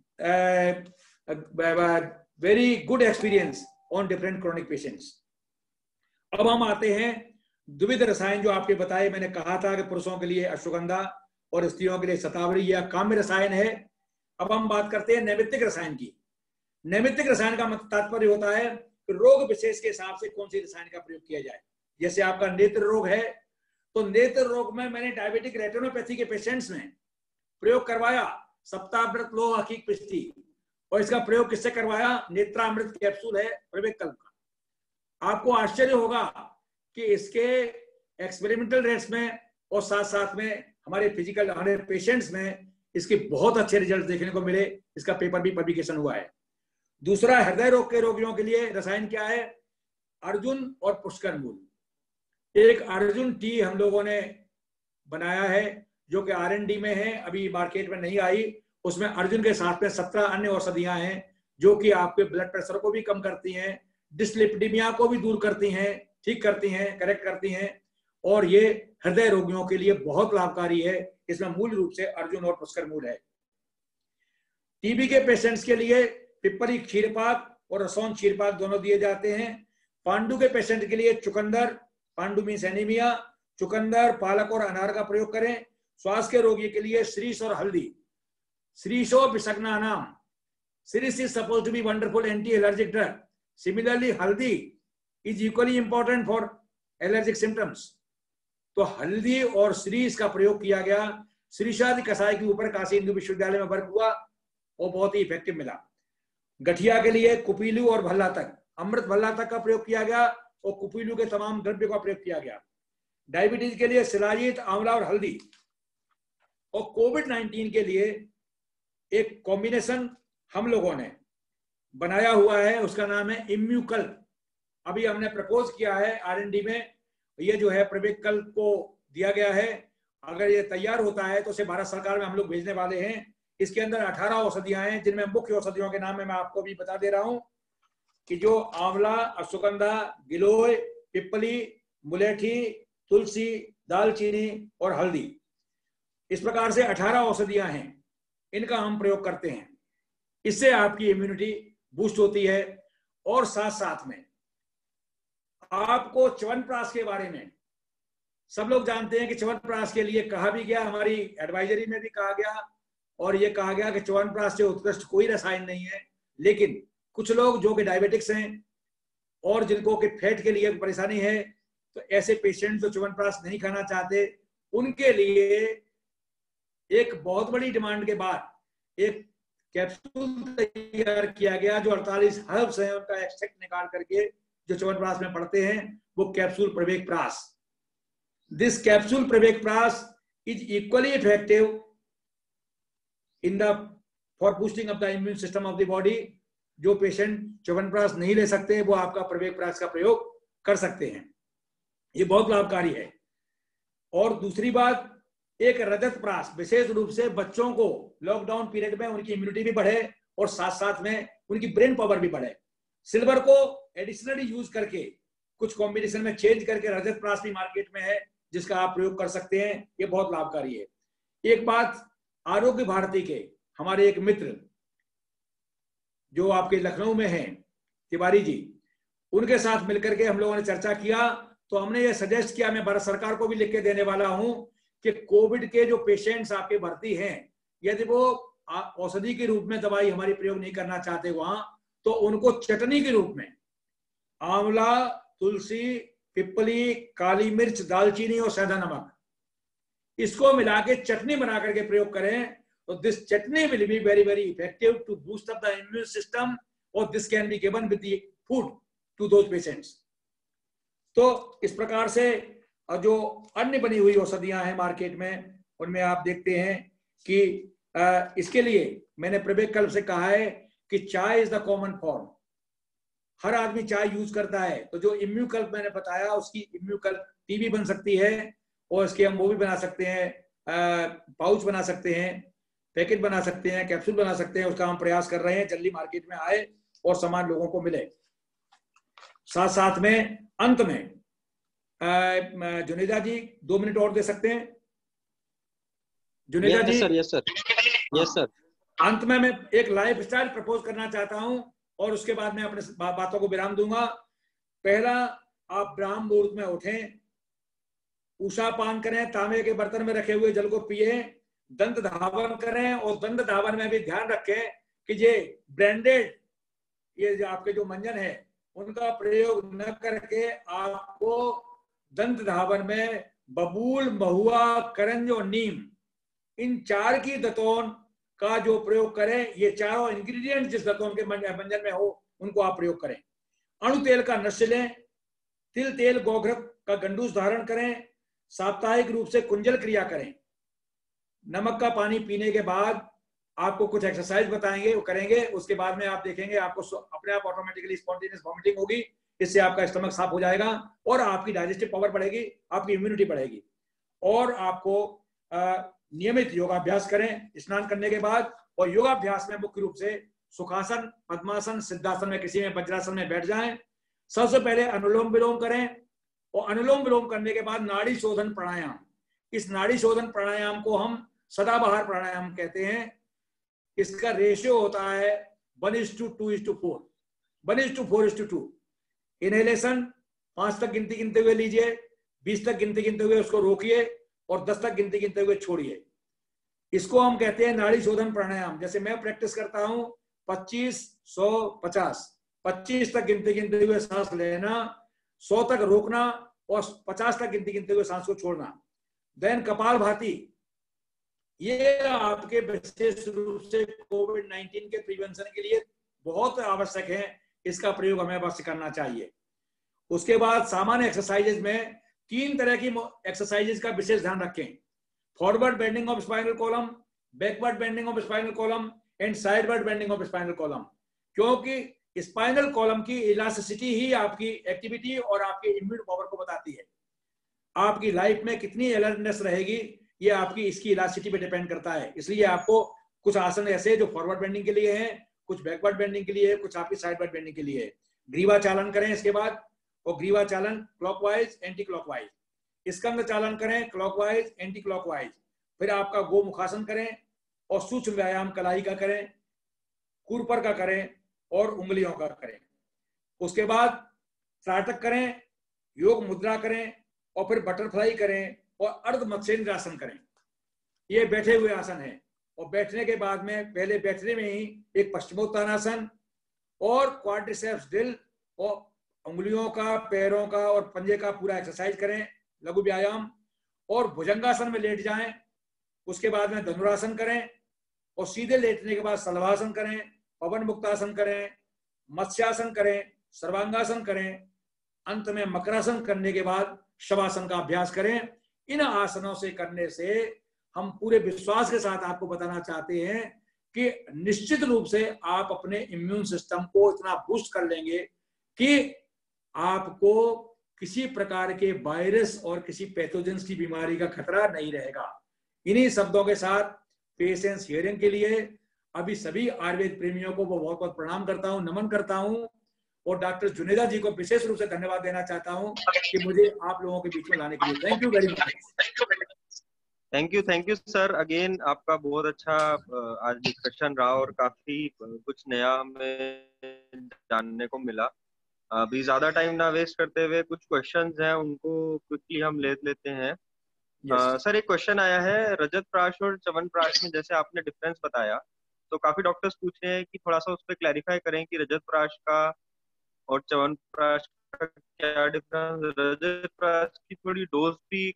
the very good experience on different chronic patients. अब हम आते हैं द्विविध रसायन जो आपके बताए। मैंने कहा था कि पुरुषों के लिए अश्वगंधा और स्त्रियों के लिए शतावरी या काम्य रसायन है। अब हम बात करते हैं नैमित्तिक रसायन की। नैमित्तिक रसायन का मतलब तात्पर्य होता है कि रोग विशेष के हिसाब से कौन सी रसायन का प्रयोग किया जाए। जैसे आपका नेत्र रोग है तो नेत्र रोग में मैंने डायबिटिक रेटिनोपैथी के पेशेंट्स में प्रयोग करवाया सप्ताहामृत लोह हकीक पिष्टी, और इसका प्रयोग किससे करवाया? नेत्रामृत कैप्सूल है प्रवेक कल्प का। आपको आश्चर्य होगा कि इसके एक्सपेरिमेंटल रेट्स में और साथ साथ में हमारे फिजिकल हमारे पेशेंट्स में इसके बहुत अच्छे रिजल्ट देखने को मिले। इसका पेपर भी पब्लिकेशन हुआ है। दूसरा, हृदय रोग के रोगियों के लिए रसायन क्या है? अर्जुन और पुष्कर मूल। एक अर्जुन टी हम लोगों ने बनाया है जो कि आर एन डी में है, अभी मार्केट में नहीं आई। उसमें अर्जुन के साथ में सत्रह अन्य औषधियां हैं जो कि आपके ब्लड प्रेशर को भी कम करती हैं, डिस्लिपिडीमिया को भी दूर करती हैं, ठीक करती हैं, करेक्ट करती हैं, और ये हृदय रोगियों के लिए बहुत लाभकारी है। इसमें मूल रूप से अर्जुन और पुष्कर मूल है। टीबी के पेशेंट्स के लिए पिपरी क्षीरपाक और रसौन क्षीरपाक दोनों दिए जाते हैं। पांडु के पेशेंट के लिए चुकंदर, पांडु मीन्स एनीमिया, चुकंदर, पालक और अनार का प्रयोग करें। श्वास के रोगी के लिए श्रीष और हल्दी, श्रीशो विषग्ना नाम। Shirish is suppose to be wonderful anti allergic drug. Similarly haldi is equally important for allergic symptoms. तो हल्दी और श्रीष का प्रयोग किया गया। श्रीषादि कसाय के ऊपर काशी हिंदू विश्वविद्यालय में वर्क हुआ और बहुत ही इफेक्टिव मिला। गठिया के लिए कुपीलू और भल्ला तक, अमृत भल्ला तक का प्रयोग किया गया और कुपीलू के तमाम द्रव्य का प्रयोग किया गया। डायबिटीज के लिए शिलाजीत, आंवला और हल्दी। और कोविड नाइन्टीन के लिए एक कॉम्बिनेशन हम लोगों ने बनाया हुआ है, उसका नाम है इम्यूकल्प। अभी हमने प्रपोज किया है आर एन डी में। ये जो है प्रवेक कल्प को दिया गया है। अगर ये तैयार होता है तो उसे भारत सरकार में हम लोग भेजने वाले हैं। इसके अंदर अठारह औषधियां हैं जिनमें मुख्य औषधियों के नाम मैं आपको भी बता दे रहा हूं कि जो आंवला, अश्वगंधा, गिलोय, पिपली, मुलेठी, तुलसी, दालचीनी और हल्दी, इस प्रकार से अठारह औषधियां हैं। इनका हम प्रयोग करते हैं। इससे आपकी इम्यूनिटी बूस्ट होती है। और साथ साथ में आपको च्यवनप्राश के बारे में सब लोग जानते हैं कि च्यवनप्राश के लिए कहा भी गया, हमारी एडवाइजरी में भी कहा गया, और ये कहा गया कि च्यवनप्राश से उत्कृष्ट कोई रसायन नहीं है। लेकिन कुछ लोग जो कि डायबिटिक्स हैं और जिनको कि फैट के लिए परेशानी है, तो ऐसे पेशेंट जो च्यवनप्राश नहीं खाना चाहते, उनके लिए एक बहुत बड़ी डिमांड के बाद एक कैप्सूल तैयार किया गया जो अड़तालीस हर्ब्स हैं उनका एक्सट्रैक्ट निकाल करके जो च्यवनप्राश में पड़ते हैं, वो कैप्सूल प्रवेक प्राश। दिस कैप्सूल प्रवेक प्राश is equally effective in the for boosting of the immune system of the body. जो पेशेंट च्यवनप्राश नहीं ले सकते वो आपका प्रवेक प्राश का प्रयोग कर सकते हैं। ये बहुत लाभकारी है। और दूसरी बात, एक रजत प्राश, विशेष रूप से बच्चों को लॉकडाउन पीरियड में उनकी इम्यूनिटी भी बढ़े और साथ साथ में उनकी ब्रेन पावर भी बढ़े। सिल्वर को एडिशनली यूज करके कुछ कॉम्बिनेशन में चेंज करके रजत प्राश भी मार्केट में है जिसका आप प्रयोग कर सकते हैं। ये बहुत लाभकारी है। एक बात, आरोग्य भारती के हमारे एक मित्र जो आपके लखनऊ में हैं, तिवारी जी, उनके साथ मिलकर के हम लोगों ने चर्चा किया। तो हमने ये सजेस्ट किया, मैं भारत सरकार को भी लिख के देने वाला हूं कि कोविड के जो पेशेंट्स आपके भर्ती हैं, यदि वो औषधि के रूप में दवाई हमारी प्रयोग नहीं करना चाहते वहां, तो उनको चटनी के रूप में आंवला, तुलसी, पिपली, काली मिर्च, दालचीनी और सेंधा नमक, इसको मिला के चटनी बना करके प्रयोग करें। तो this chutney will be very very effective to boost up the immune system और this can be given with the food to those patients. तो इस प्रकार से जो अन्य बनी हुई औषधियां हैं मार्केट में, उनमें आप देखते हैं कि इसके लिए मैंने प्रवेक कल्प से कहा है कि chai is the common form. हर आदमी चाय यूज करता है। तो जो इम्यू कल्प मैंने बताया, उसकी इम्यू कल्प टी भी बन सकती है और इसके हम वो भी बना सकते हैं, पाउच बना सकते हैं, पैकेट बना सकते हैं, कैप्सूल बना सकते हैं। उसका हम प्रयास कर रहे हैं जल्दी मार्केट में आए और सामान लोगों को मिले। साथ साथ में अंत में जुनेदा जी दो मिनट और दे सकते हैं? Juneda ji. Sir, yes sir, yes sir. अंत में मैं एक लाइफ स्टाइल प्रपोज करना चाहता हूं और उसके बाद मैं अपने बा, बातों को विराम दूंगा। पहला, आप ब्राह्म मुहूर्त में उठें, उषा पान करें, तांबे के बर्तन में रखे हुए जल को पिए दंत धावन करें, और दंत धावन में भी ध्यान रखें कि ये ब्रांडेड ये जो आपके जो मंजन है उनका प्रयोग न करके आपको दंत धावन में बबूल, महुआ, करंज और नीम, इन चार की दतौन का जो प्रयोग करें। ये चारों इंग्रेडिएंट जिस दतौन के मंजन में हो उनको आप प्रयोग करें। अणु तेल का नश्य लें, तिल तेल गोघृत का गंडूस धारण करें, साप्ताहिक रूप से कुंजल क्रिया करें। नमक का पानी पीने के बाद आपको कुछ एक्सरसाइज बताएंगे, वो करेंगे, उसके बाद में आप देखेंगे आपको अपने आप ऑटोमेटिकली स्पॉन्टेनियस वॉमिटिंग होगी। इससे आपका स्टमक साफ हो जाएगा और आपकी डाइजेस्टिव पावर बढ़ेगी, आपकी इम्यूनिटी बढ़ेगी। और आपको नियमित योगाभ्यास करें स्नान करने के बाद। और योगाभ्यास में मुख्य रूप से सुखासन, पद्मासन, सिद्धासन में किसी में वज्रासन में बैठ जाएं। सबसे पहले अनुलोम विलोम करें, और अनुलोम विलोम करने के बाद नाड़ी शोधन प्राणायाम। इस नाड़ी शोधन प्राणायाम को हम सदाबहार प्राणायाम कहते हैं। इसका रेशियो होता है one is to two is to four, one is to four is to two. Inhalation पांच तक गिनती गिनते हुए लीजिए, बीस तक गिनती गिनते हुए उसको रोकिए, और दस तक गिनती गिनते हुए छोड़िए। इसको हम कहते हैं नाड़ी शोधन प्राणायाम। जैसे मैं प्रैक्टिस करता हूं पच्चीस, सौ, पचास, पच्चीस तक गिनती गिनते हुए सांस लेना, सौ तक रोकना और पचास तक गिनती गिनते हुए सांस को छोड़ना। देन कपाल भाती, ये आपके विशेष रूप से कोविड नाइन्टीन के प्रिवेंशन के लिए बहुत आवश्यक है, इसका प्रयोग हमें अवश्य करना चाहिए। उसके बाद सामान्य एक्सरसाइजेज में तीन तरह की एक्सरसाइजेज का विशेष ध्यान रखें। Forward bending of spinal column, backward bending of spinal column and sideward bending of spinal column. क्योंकि स्पाइनल कॉलम की इलास्टिसिटी ही आपकी एक्टिविटी और आपकी इम्यून पावर को बताती है। आपकी लाइफ में कितनी अलर्टनेस रहेगी ये आपकी इसकी इलास्टिसिटी पे डिपेंड करता है। इसलिए आपको कुछ आसन ऐसे जो फॉरवर्ड बेंडिंग के लिए हैं, कुछ बैकवर्ड बेंडिंग के लिए है, कुछ आपकी साइडवर्ड बेंडिंग के लिए है। ग्रीवा चालन करें इसके बाद, और ग्रीवा चालन क्लॉकवाइज एंटी क्लॉकवाइज। स्कंद चालन करें क्लॉकवाइज एंटी क्लॉकवाइज। फिर आपका गोमुखासन करें, और सूक्ष्म व्यायाम कलाई का करें, कुरपर का करें और उंगलियों का करें। उसके बाद त्राटक करें, योग मुद्रा करें, और फिर बटरफ्लाई करें और अर्ध मत्स्येंद्र आसन करें। ये बैठे हुए आसन है। और बैठने के बाद में पहले बैठने में ही एक पश्चिमोत्तानासन और क्वाड्रिसेप्स ड्रिल और उंगलियों का, पैरों का और पंजे का पूरा एक्सरसाइज करें, लघु व्यायाम। और भुजंगासन में लेट जाएं। उसके बाद में धनुरासन करें, और सीधे लेटने के बाद सलवासन करें, पवन मुक्तासन करें, मत्स्यासन करें, सर्वांगासन करें। अंत में मकरासन करने के बाद शवासन का अभ्यास करें। इन आसनों से करने से हम पूरे विश्वास के साथ आपको बताना चाहते हैं कि निश्चित रूप से आप अपने इम्यून सिस्टम को इतना बूस्ट कर लेंगे कि आपको किसी प्रकार के वायरस और किसी पैथोजेंस की बीमारी का खतरा नहीं रहेगा। इन्हीं शब्दों के साथ पेशेंस हियरिंग के लिए अभी सभी आयुर्वेद प्रेमियों को वो बहुत बहुत प्रणाम करता हूं, नमन करता हूं। और डॉक्टर जुनेदा जी को विशेष रूप से धन्यवाद देना चाहता हूं कि मुझे आप लोगों के बीच में लाने के लिए। Thank you very much. Thank you thank you sir again, आपका बहुत अच्छा आज डिस्कशन रहा और काफी कुछ नया हमें जानने को मिला। अभी ज्यादा टाइम ना वेस्ट करते हुए कुछ क्वेश्चंस हैं उनको क्विकली हम ले लेते हैं। yes. सर एक क्वेश्चन आया है, रजत प्राश और च्यवनप्राश में जैसे आपने डिफरेंस बताया, तो काफी डॉक्टर्स पूछ रहे हैं कि थोड़ा सा उस पर क्लैरिफाई करें कि रजत प्राश का और च्यवनप्राश का क्या डिफरेंस। रजत प्राश की थोड़ी डोज भी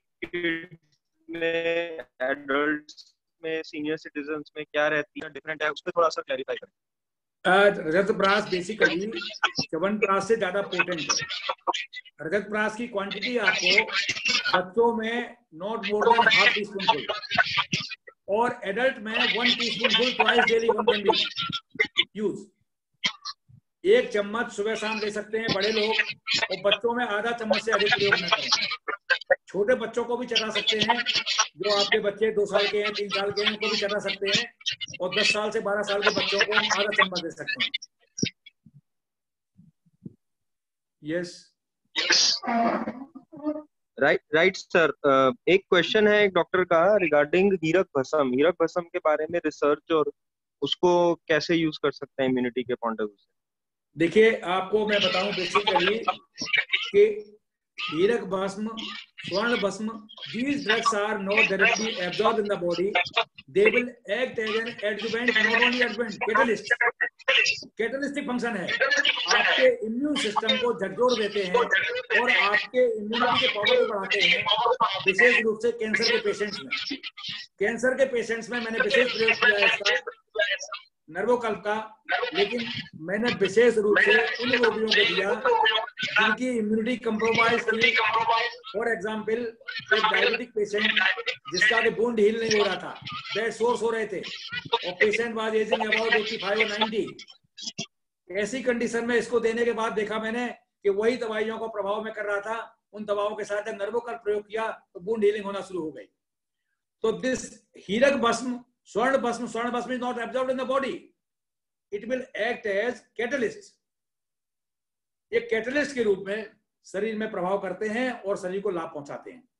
में, एडल्ट्स में, सीनियर सिटीजन्स में क्या रहती है, डिफरेंट है, उस पर थोड़ा सा क्लैरिफाई करें। रजत प्राश बेसिकली च्यवनप्राश से ज्यादा पोटेंट है। रजत प्राश की क्वांटिटी आपको बच्चों में not more than half teaspoon full, और एडल्ट में one teaspoon full twice daily one can be use. एक चम्मच सुबह शाम ले सकते हैं बड़े लोग, और बच्चों में आधा चम्मच से अधिक प्रयोग न करें। छोटे बच्चों को भी चटा सकते हैं, जो आपके बच्चे दो साल के हैं, तीन साल के हैं, उनको भी चटा सकते हैं, और दस साल से बारह साल के बच्चों को आधा चम्मच दे सकते हैं। Yes right right sir. एक क्वेश्चन है एक डॉक्टर का रिगार्डिंग हीरक भस्म। हीरक भस्म के बारे में रिसर्च और उसको कैसे यूज कर सकते हैं इम्यूनिटी के पॉइंट ऑफ व्यू से। देखिए आपको मैं बताऊं बेसिकली कि हीरक भस्म स्वर्ण भस्म, these drugs are not directly absorbed in the body. They will act as an adjuvant, not only adjuvant, catalyst. Catalystic function है, आपके इम्यून सिस्टम को झकझोर देते हैं और आपके इम्यूनिटी के पावर को बढ़ाते हैं, विशेष रूप से कैंसर के पेशेंट्स में। कैंसर के पेशेंट्स में मैंने विशेष प्रयोग किया है इसका, नर्वोकल्प का, लेकिन मैंने विशेष रूप से उन रोगियों को दिया जिनकी इम्यूनिटी कंप्रोमाइज थी। फॉर एग्जाम्पल, एक डायबिटिक पेशेंट जिसका कि वुंड हील नहीं हो रहा था, ब्लड सोर्स हो रहे थे, और patient was aging about eighty five और नाइंटी। ऐसी कंडीशन में इसको देने के बाद देखा मैंने कि वही दवाइयों को प्रभाव में कर रहा था। उन दवाओं के साथ नर्वोकल्प प्रयोग किया तो वुंड हीलिंग होना शुरू हो गई। तो दिस हीरक भस्म, swarna bhasma, swarna bhasma is not absorbed in the body, it will act as catalyst. ये कैटलिस्ट के रूप में शरीर में प्रभाव करते हैं और शरीर को लाभ पहुंचाते हैं।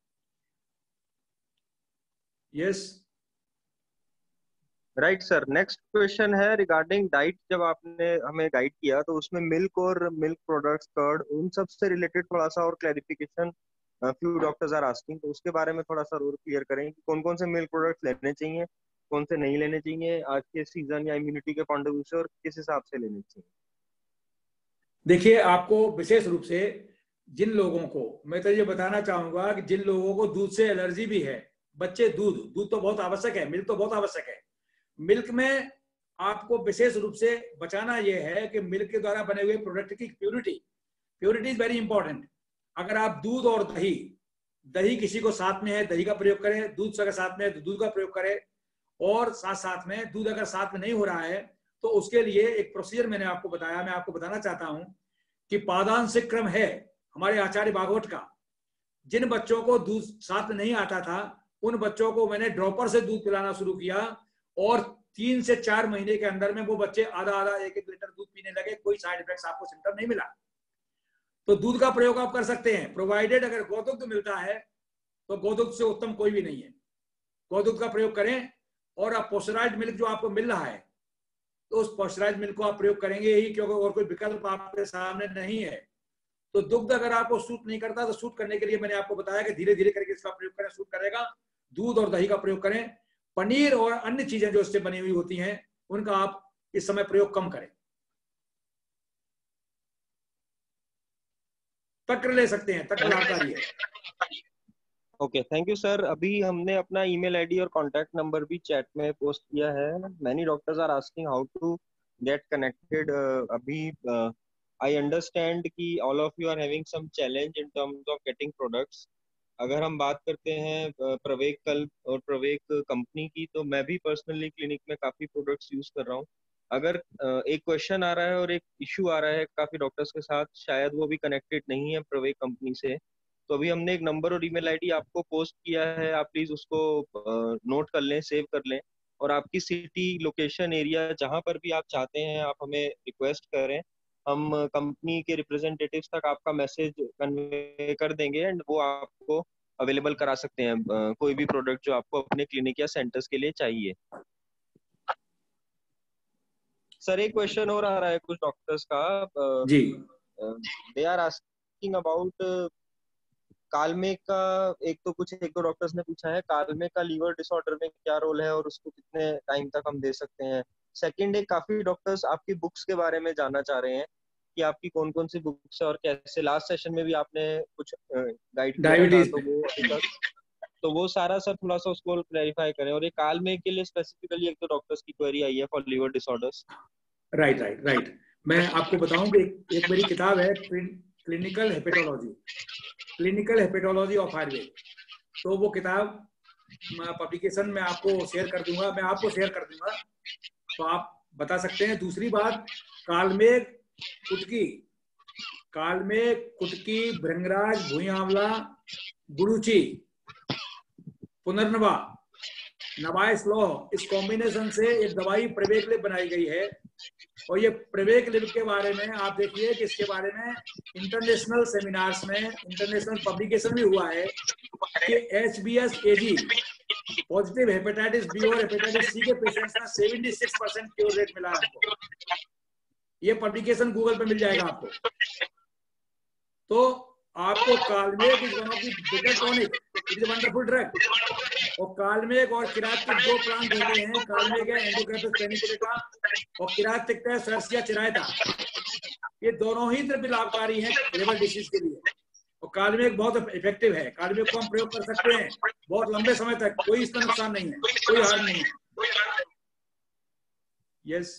Yes right sir. Next question है रिगार्डिंग डाइट। जब आपने हमें गाइड किया तो उसमें मिल्क और मिल्क प्रोडक्ट्स, कर्ड, उन सब से रिलेटेड थोड़ा सा और clarification few doctors are asking, तो उसके बारे में थोड़ा सा और क्लियर करें कि कौन कौन से मिल्क प्रोडक्ट्स लेने चाहिए, कौन से नहीं लेने चाहिए आज के सीजन या इम्यूनिटी के पॉइंट ऑफ व्यू से, और किस हिसाब से लेने चाहिए। देखिए, आपको विशेष रूप से जिन लोगों को मैं तो ये बताना चाहूंगा कि जिन लोगों को दूध से एलर्जी भी है, बच्चे दूध दूध तो बहुत आवश्यक है, मिल्क तो बहुत आवश्यक है। मिल्क में आपको विशेष रूप से बचाना यह है कि मिल्क के द्वारा बने हुए प्रोडक्ट की purity purity is very important. अगर आप दूध और दही दही किसी को साथ में है दही का प्रयोग करें, दूध अगर साथ में है तो दूध का प्रयोग करें, और साथ साथ में दूध अगर साथ में नहीं हो रहा है तो उसके लिए एक प्रोसीजर मैंने आपको बताया, मैं आपको बताना चाहता हूं कि पादांशिक क्रम है हमारे आचार्य भागवत का। जिन बच्चों को दूध साथ में नहीं आता था उन बच्चों को मैंने ड्रॉपर से दूध पिलाना शुरू किया, और तीन से चार महीने के अंदर में वो बच्चे आधा आधा एक एक लीटर दूध पीने लगे, कोई साइड इफेक्ट्स आपको सिम्टम नहीं मिला। तो दूध का प्रयोग आप कर सकते हैं, प्रोवाइडेड अगर गोदुग्ध मिलता है तो गोदुग्ध से उत्तम कोई भी नहीं है, गोदुग्ध का प्रयोग करें। और आप पॉस्चराइज्ड मिल्क जो आपको मिल रहा है तो उस पॉस्चराइज्ड मिल्क को आप प्रयोग करेंगे ही, क्योंकि और कोई विकल्प आपके सामने नहीं है। तो दुग्ध अगर आपको सूट नहीं करता तो सूट करने के लिए मैंने आपको बताया कि धीरे धीरे करके इसका प्रयोग करें, सूट करेगा। दूध और दही का प्रयोग करें। पनीर और अन्य चीजें जो इससे बनी हुई होती हैं उनका आप इस समय प्रयोग कम करें। तक्र ले सकते हैं, तक्र लाभकारी है। Okay, thank you sir. अभी हमने अपना ईमेल आईडी और कॉन्टैक्ट नंबर भी चैट में पोस्ट किया है। Many doctors are asking how to get connected. अभी आई अंडरस्टैंड कि all of you are having some challenge in terms of getting products. अगर हम बात करते हैं प्रवेक कल्प और प्रवेक कंपनी की, तो मैं भी पर्सनली क्लिनिक में काफ़ी प्रोडक्ट्स यूज़ कर रहा हूँ। अगर एक क्वेश्चन आ रहा है और एक इशू आ रहा है काफ़ी डॉक्टर्स के साथ, शायद वो भी कनेक्टेड नहीं है प्रवेक कंपनी से, तो अभी हमने एक नंबर और ईमेल आईडी आपको पोस्ट किया है। आप प्लीज़ उसको नोट कर लें, सेव कर लें, और आपकी सिटी, लोकेशन, एरिया जहाँ पर भी आप चाहते हैं आप हमें रिक्वेस्ट करें। हम कंपनी के रिप्रेजेंटेटिव्स तक आपका मैसेज कन्वे कर देंगे एंड वो आपको अवेलेबल करा सकते हैं uh, कोई भी प्रोडक्ट जो आपको अपने क्लिनिक या सेंटर्स के लिए चाहिए। सर एक क्वेश्चन और आ रहा है कुछ डॉक्टर्स का। uh, जी, they are asking about kalmegh का। एक तो कुछ एक दो डॉक्टर्स ने पूछा है कालमेघ का लीवर डिसऑर्डर में क्या रोल है और उसको कितने टाइम तक हम दे सकते हैं। सेकंड, एक काफी डॉक्टर्स आपकी बुक्स के बारे में जानना चाह रहे हैं कि आपकी कौन कौन सी बुक्स है और कैसे। लास्ट सेशन में भी आपने कुछ गाइड किया था, तो वो तो वो सारा सर थोड़ा सा उसको क्लैरिफाई करें। और ये कालमेघ के लिए स्पेसिफिकली एक तो डॉक्टर्स की क्वेरी आई है for liver disorders. Right right right मैं आपको बताऊं कि एक, एक मेरी किताब है clinical hepatology clinical hepatology of Ayurveda. तो वो किताब पब्लिकेशन में आपको शेयर कर दूंगा, मैं आपको शेयर कर दूंगा, तो आप बता सकते हैं। दूसरी बात, कालमेघ, कुटकी, कालमेघ, कुटकी, भृंगराज, भुई आंवला, गुड़ूची, पुनर्नवा, नवाय स्लोह, इस कॉम्बिनेशन से एक दवाई प्रवेक लिप बनाई गई है। और ये प्रवेक लिप के बारे में आप देखिए कि इसके बारे में इंटरनेशनल सेमिनार्स में इंटरनेशनल पब्लिकेशन भी हुआ है कि H B S A G positive hepatitis B और हेपेटाइटिस सी के पेशेंट्स में छिहत्तर परसेंट क्योर रेट मिला है हमको। ये पब्लिकेशन गूगल पे मिल जाएगा आपको। तो आपको kalmegh is one of the bitter tonic, it is wonderful drug. और कालमेघ और किरातिक दो प्लांट होते हैं, कालमेघ है एंडोकार्पस पेनिकुलेटा और किरातिक है सर्सिया चिरायता। ये दोनों ही द्रव्य लाभकारी हैं लिवर डिसीज के लिए। और कालमेघ बहुत इफेक्टिव है, कालमेघ को हम प्रयोग कर सकते हैं बहुत लंबे समय तक, कोई इसका नुकसान नहीं है, कोई हार्म नहीं है। यस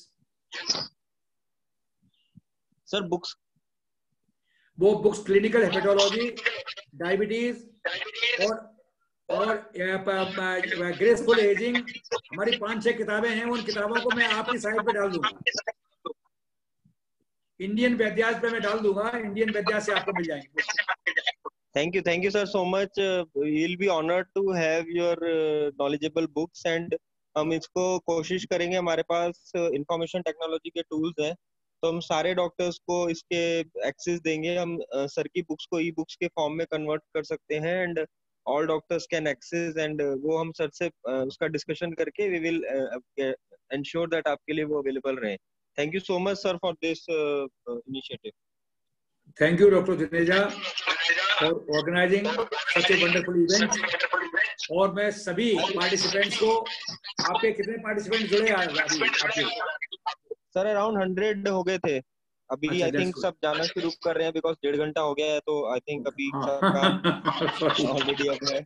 सर बुक्स, वो बुक्स क्लिनिकल हेपेटोलॉजी, डायबिटीज और और ग्रेसफुल एजिंग, हमारी पांच छह किताबें हैं, उन किताबों को मैं आपकी साइट पे डाल दूंगा, इंडियन वैद्यास पे मैं डाल दूंगा, इंडियन वैद्यास से आपको मिल जाएंगे। Thank you thank you sir so much, will be honoured to have your knowledgeable books and हम इसको कोशिश करेंगे, हमारे पास इंफॉर्मेशन टेक्नोलॉजी के टूल्स हैं तो हम सारे डॉक्टर्स को इसके एक्सेस देंगे, हम सर uh, की बुक्स को ई बुक्स के फॉर्म में कन्वर्ट कर सकते हैं and all doctors can access and वो हम सर से uh, उसका डिस्कशन करके वी विल एंश्योर दैट आपके लिए वो अवेलेबल रहे। Thank you so much sir for this initiative. Thank you doctor Dineja for organising such a wonderful event. और मैं सभी पार्टिसिपेंट्स को, आपके कितने पार्टिसिपेंट जुड़े आपके? सर अराउंड हंड्रेड हो गए थे अभी, आई थिंक सब जाना शुरू कर रहे हैं बिकॉज डेढ़ घंटा हो गया है तो आई थिंक अभी सबका ऑलरेडी अब है।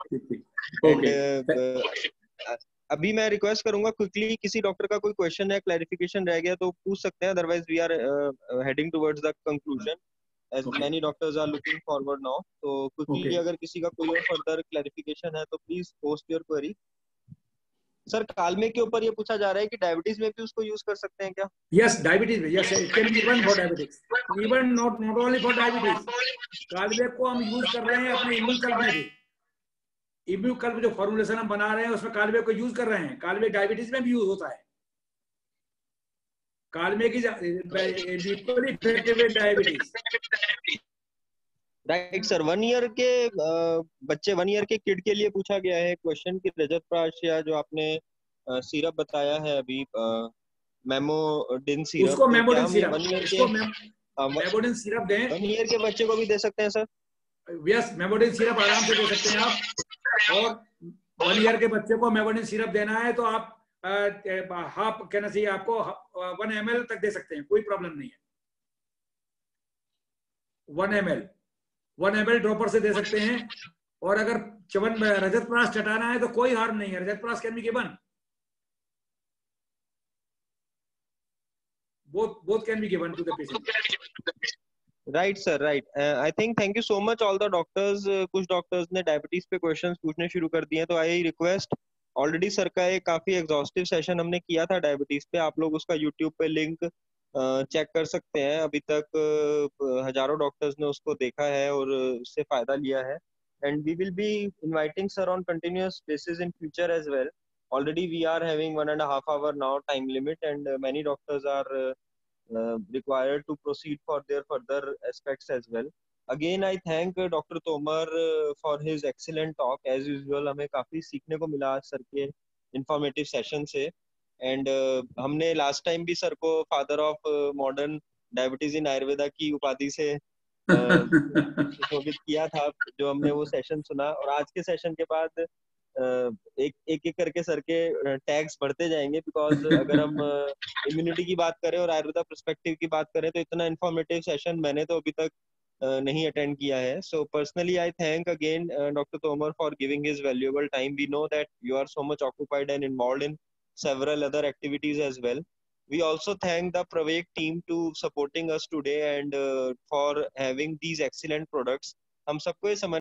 एंड अभी मैं रिक्वेस्ट करूंगा क्विकली, किसी डॉक्टर का कोई क्वेश्चन है, क्लैरिफिकेशन रह गया तो पूछ सकते हैं, otherwise we are heading towards the conclusion as okay. many doctors are looking forward now, so quickly okay. अगर किसी का कोई और फर्दर क्लैरिफिकेशन है तो please post your query. Sir कालमेघ के ऊपर ये पूछा जा रहा है कि डायबिटीज में भी उसको यूज कर सकते हैं क्या? यस, डायबिटीज में, yes, it can be even for diabetics, even not not only for diabetes. कालमेघ को हम यूज कर रहे हैं अपने इम्यून कल्ब में भी, इम्यून कल्ब जो फॉर्मुलेशन हम बना रहे हैं उसमें कालमेघ को यूज कर रहे हैं, कालमेघ डायबिटीज में भी यूज होता है। Kalmegh is equally effective in diabetes. Right sir, one year के बच्चे, वन ईयर के किड के लिए पूछा गया है क्वेश्चन कि रजत प्राश या जो आपने सिरप बताया है अभी मेमोडिन सिरप, उसको मेमोडिन सिरप, उसको मेमोडिन सिरप दें। वन ईयर के बच्चे को भी दे सकते हैं सर? यस, मेमोडिन सिरप आराम से दे सकते हैं आप। और वन ईयर के बच्चे को मेमोडिन सिरप देना है तो आप हाफ कहना चाहिए आपको, वन एम एल तक दे सकते हैं, कोई प्रॉब्लम नहीं है। One M L one M L dropper से दे सकते हैं। और अगर चवन रजत प्राश चटाना है तो कोई हार्म नहीं है, rajat prash can be given, both both can be given to the patient. Right sir, right, I think thank you so much all the doctors. कुछ डॉक्टर्स ने डायबिटीज पे क्वेश्चंस पूछने शुरू कर दिए हैं तो आई रिक्वेस्ट, ऑलरेडी सर का एक काफी एग्जॉस्टिव सेशन हमने किया था डायबिटीज पे, आप लोग उसका यूट्यूब पे लिंक चेक कर सकते हैं, अभी तक uh, हजारों डॉक्टर्स ने उसको देखा है और उससे फायदा लिया है and we will be inviting sir on continuous basis in future as well. Already we are having one and half hour now time limit and many doctors are Uh, required to proceed for their further aspects as well. Again, I thank uh, Doctor Tomar uh, for his excellent talk. As usual, हमें काफी सीखने को मिला sir के informative session से and uh, हमने last time भी sir को father of uh, modern diabetes in Ayurveda की उपाधि से शोभित किया था जो हमने वो सेशन सुना, और आज के सेशन के बाद एक एक एक करके सर के टैग्स बढ़ते जाएंगे बिकॉज अगर हम इम्यूनिटी की बात करें और आयुर्वेदा पर्सपेक्टिव की बात करें तो इतना इन्फॉर्मेटिव सेशन मैंने तो अभी तक नहीं अटेंड किया है। So personally I thank again doctor Tomar for giving his valuable time. We know that you are so much occupied and involved in several other activities as well. We also thank the Pravek team to supporting us today and uh, for having these excellent products. हम सबको ये समझ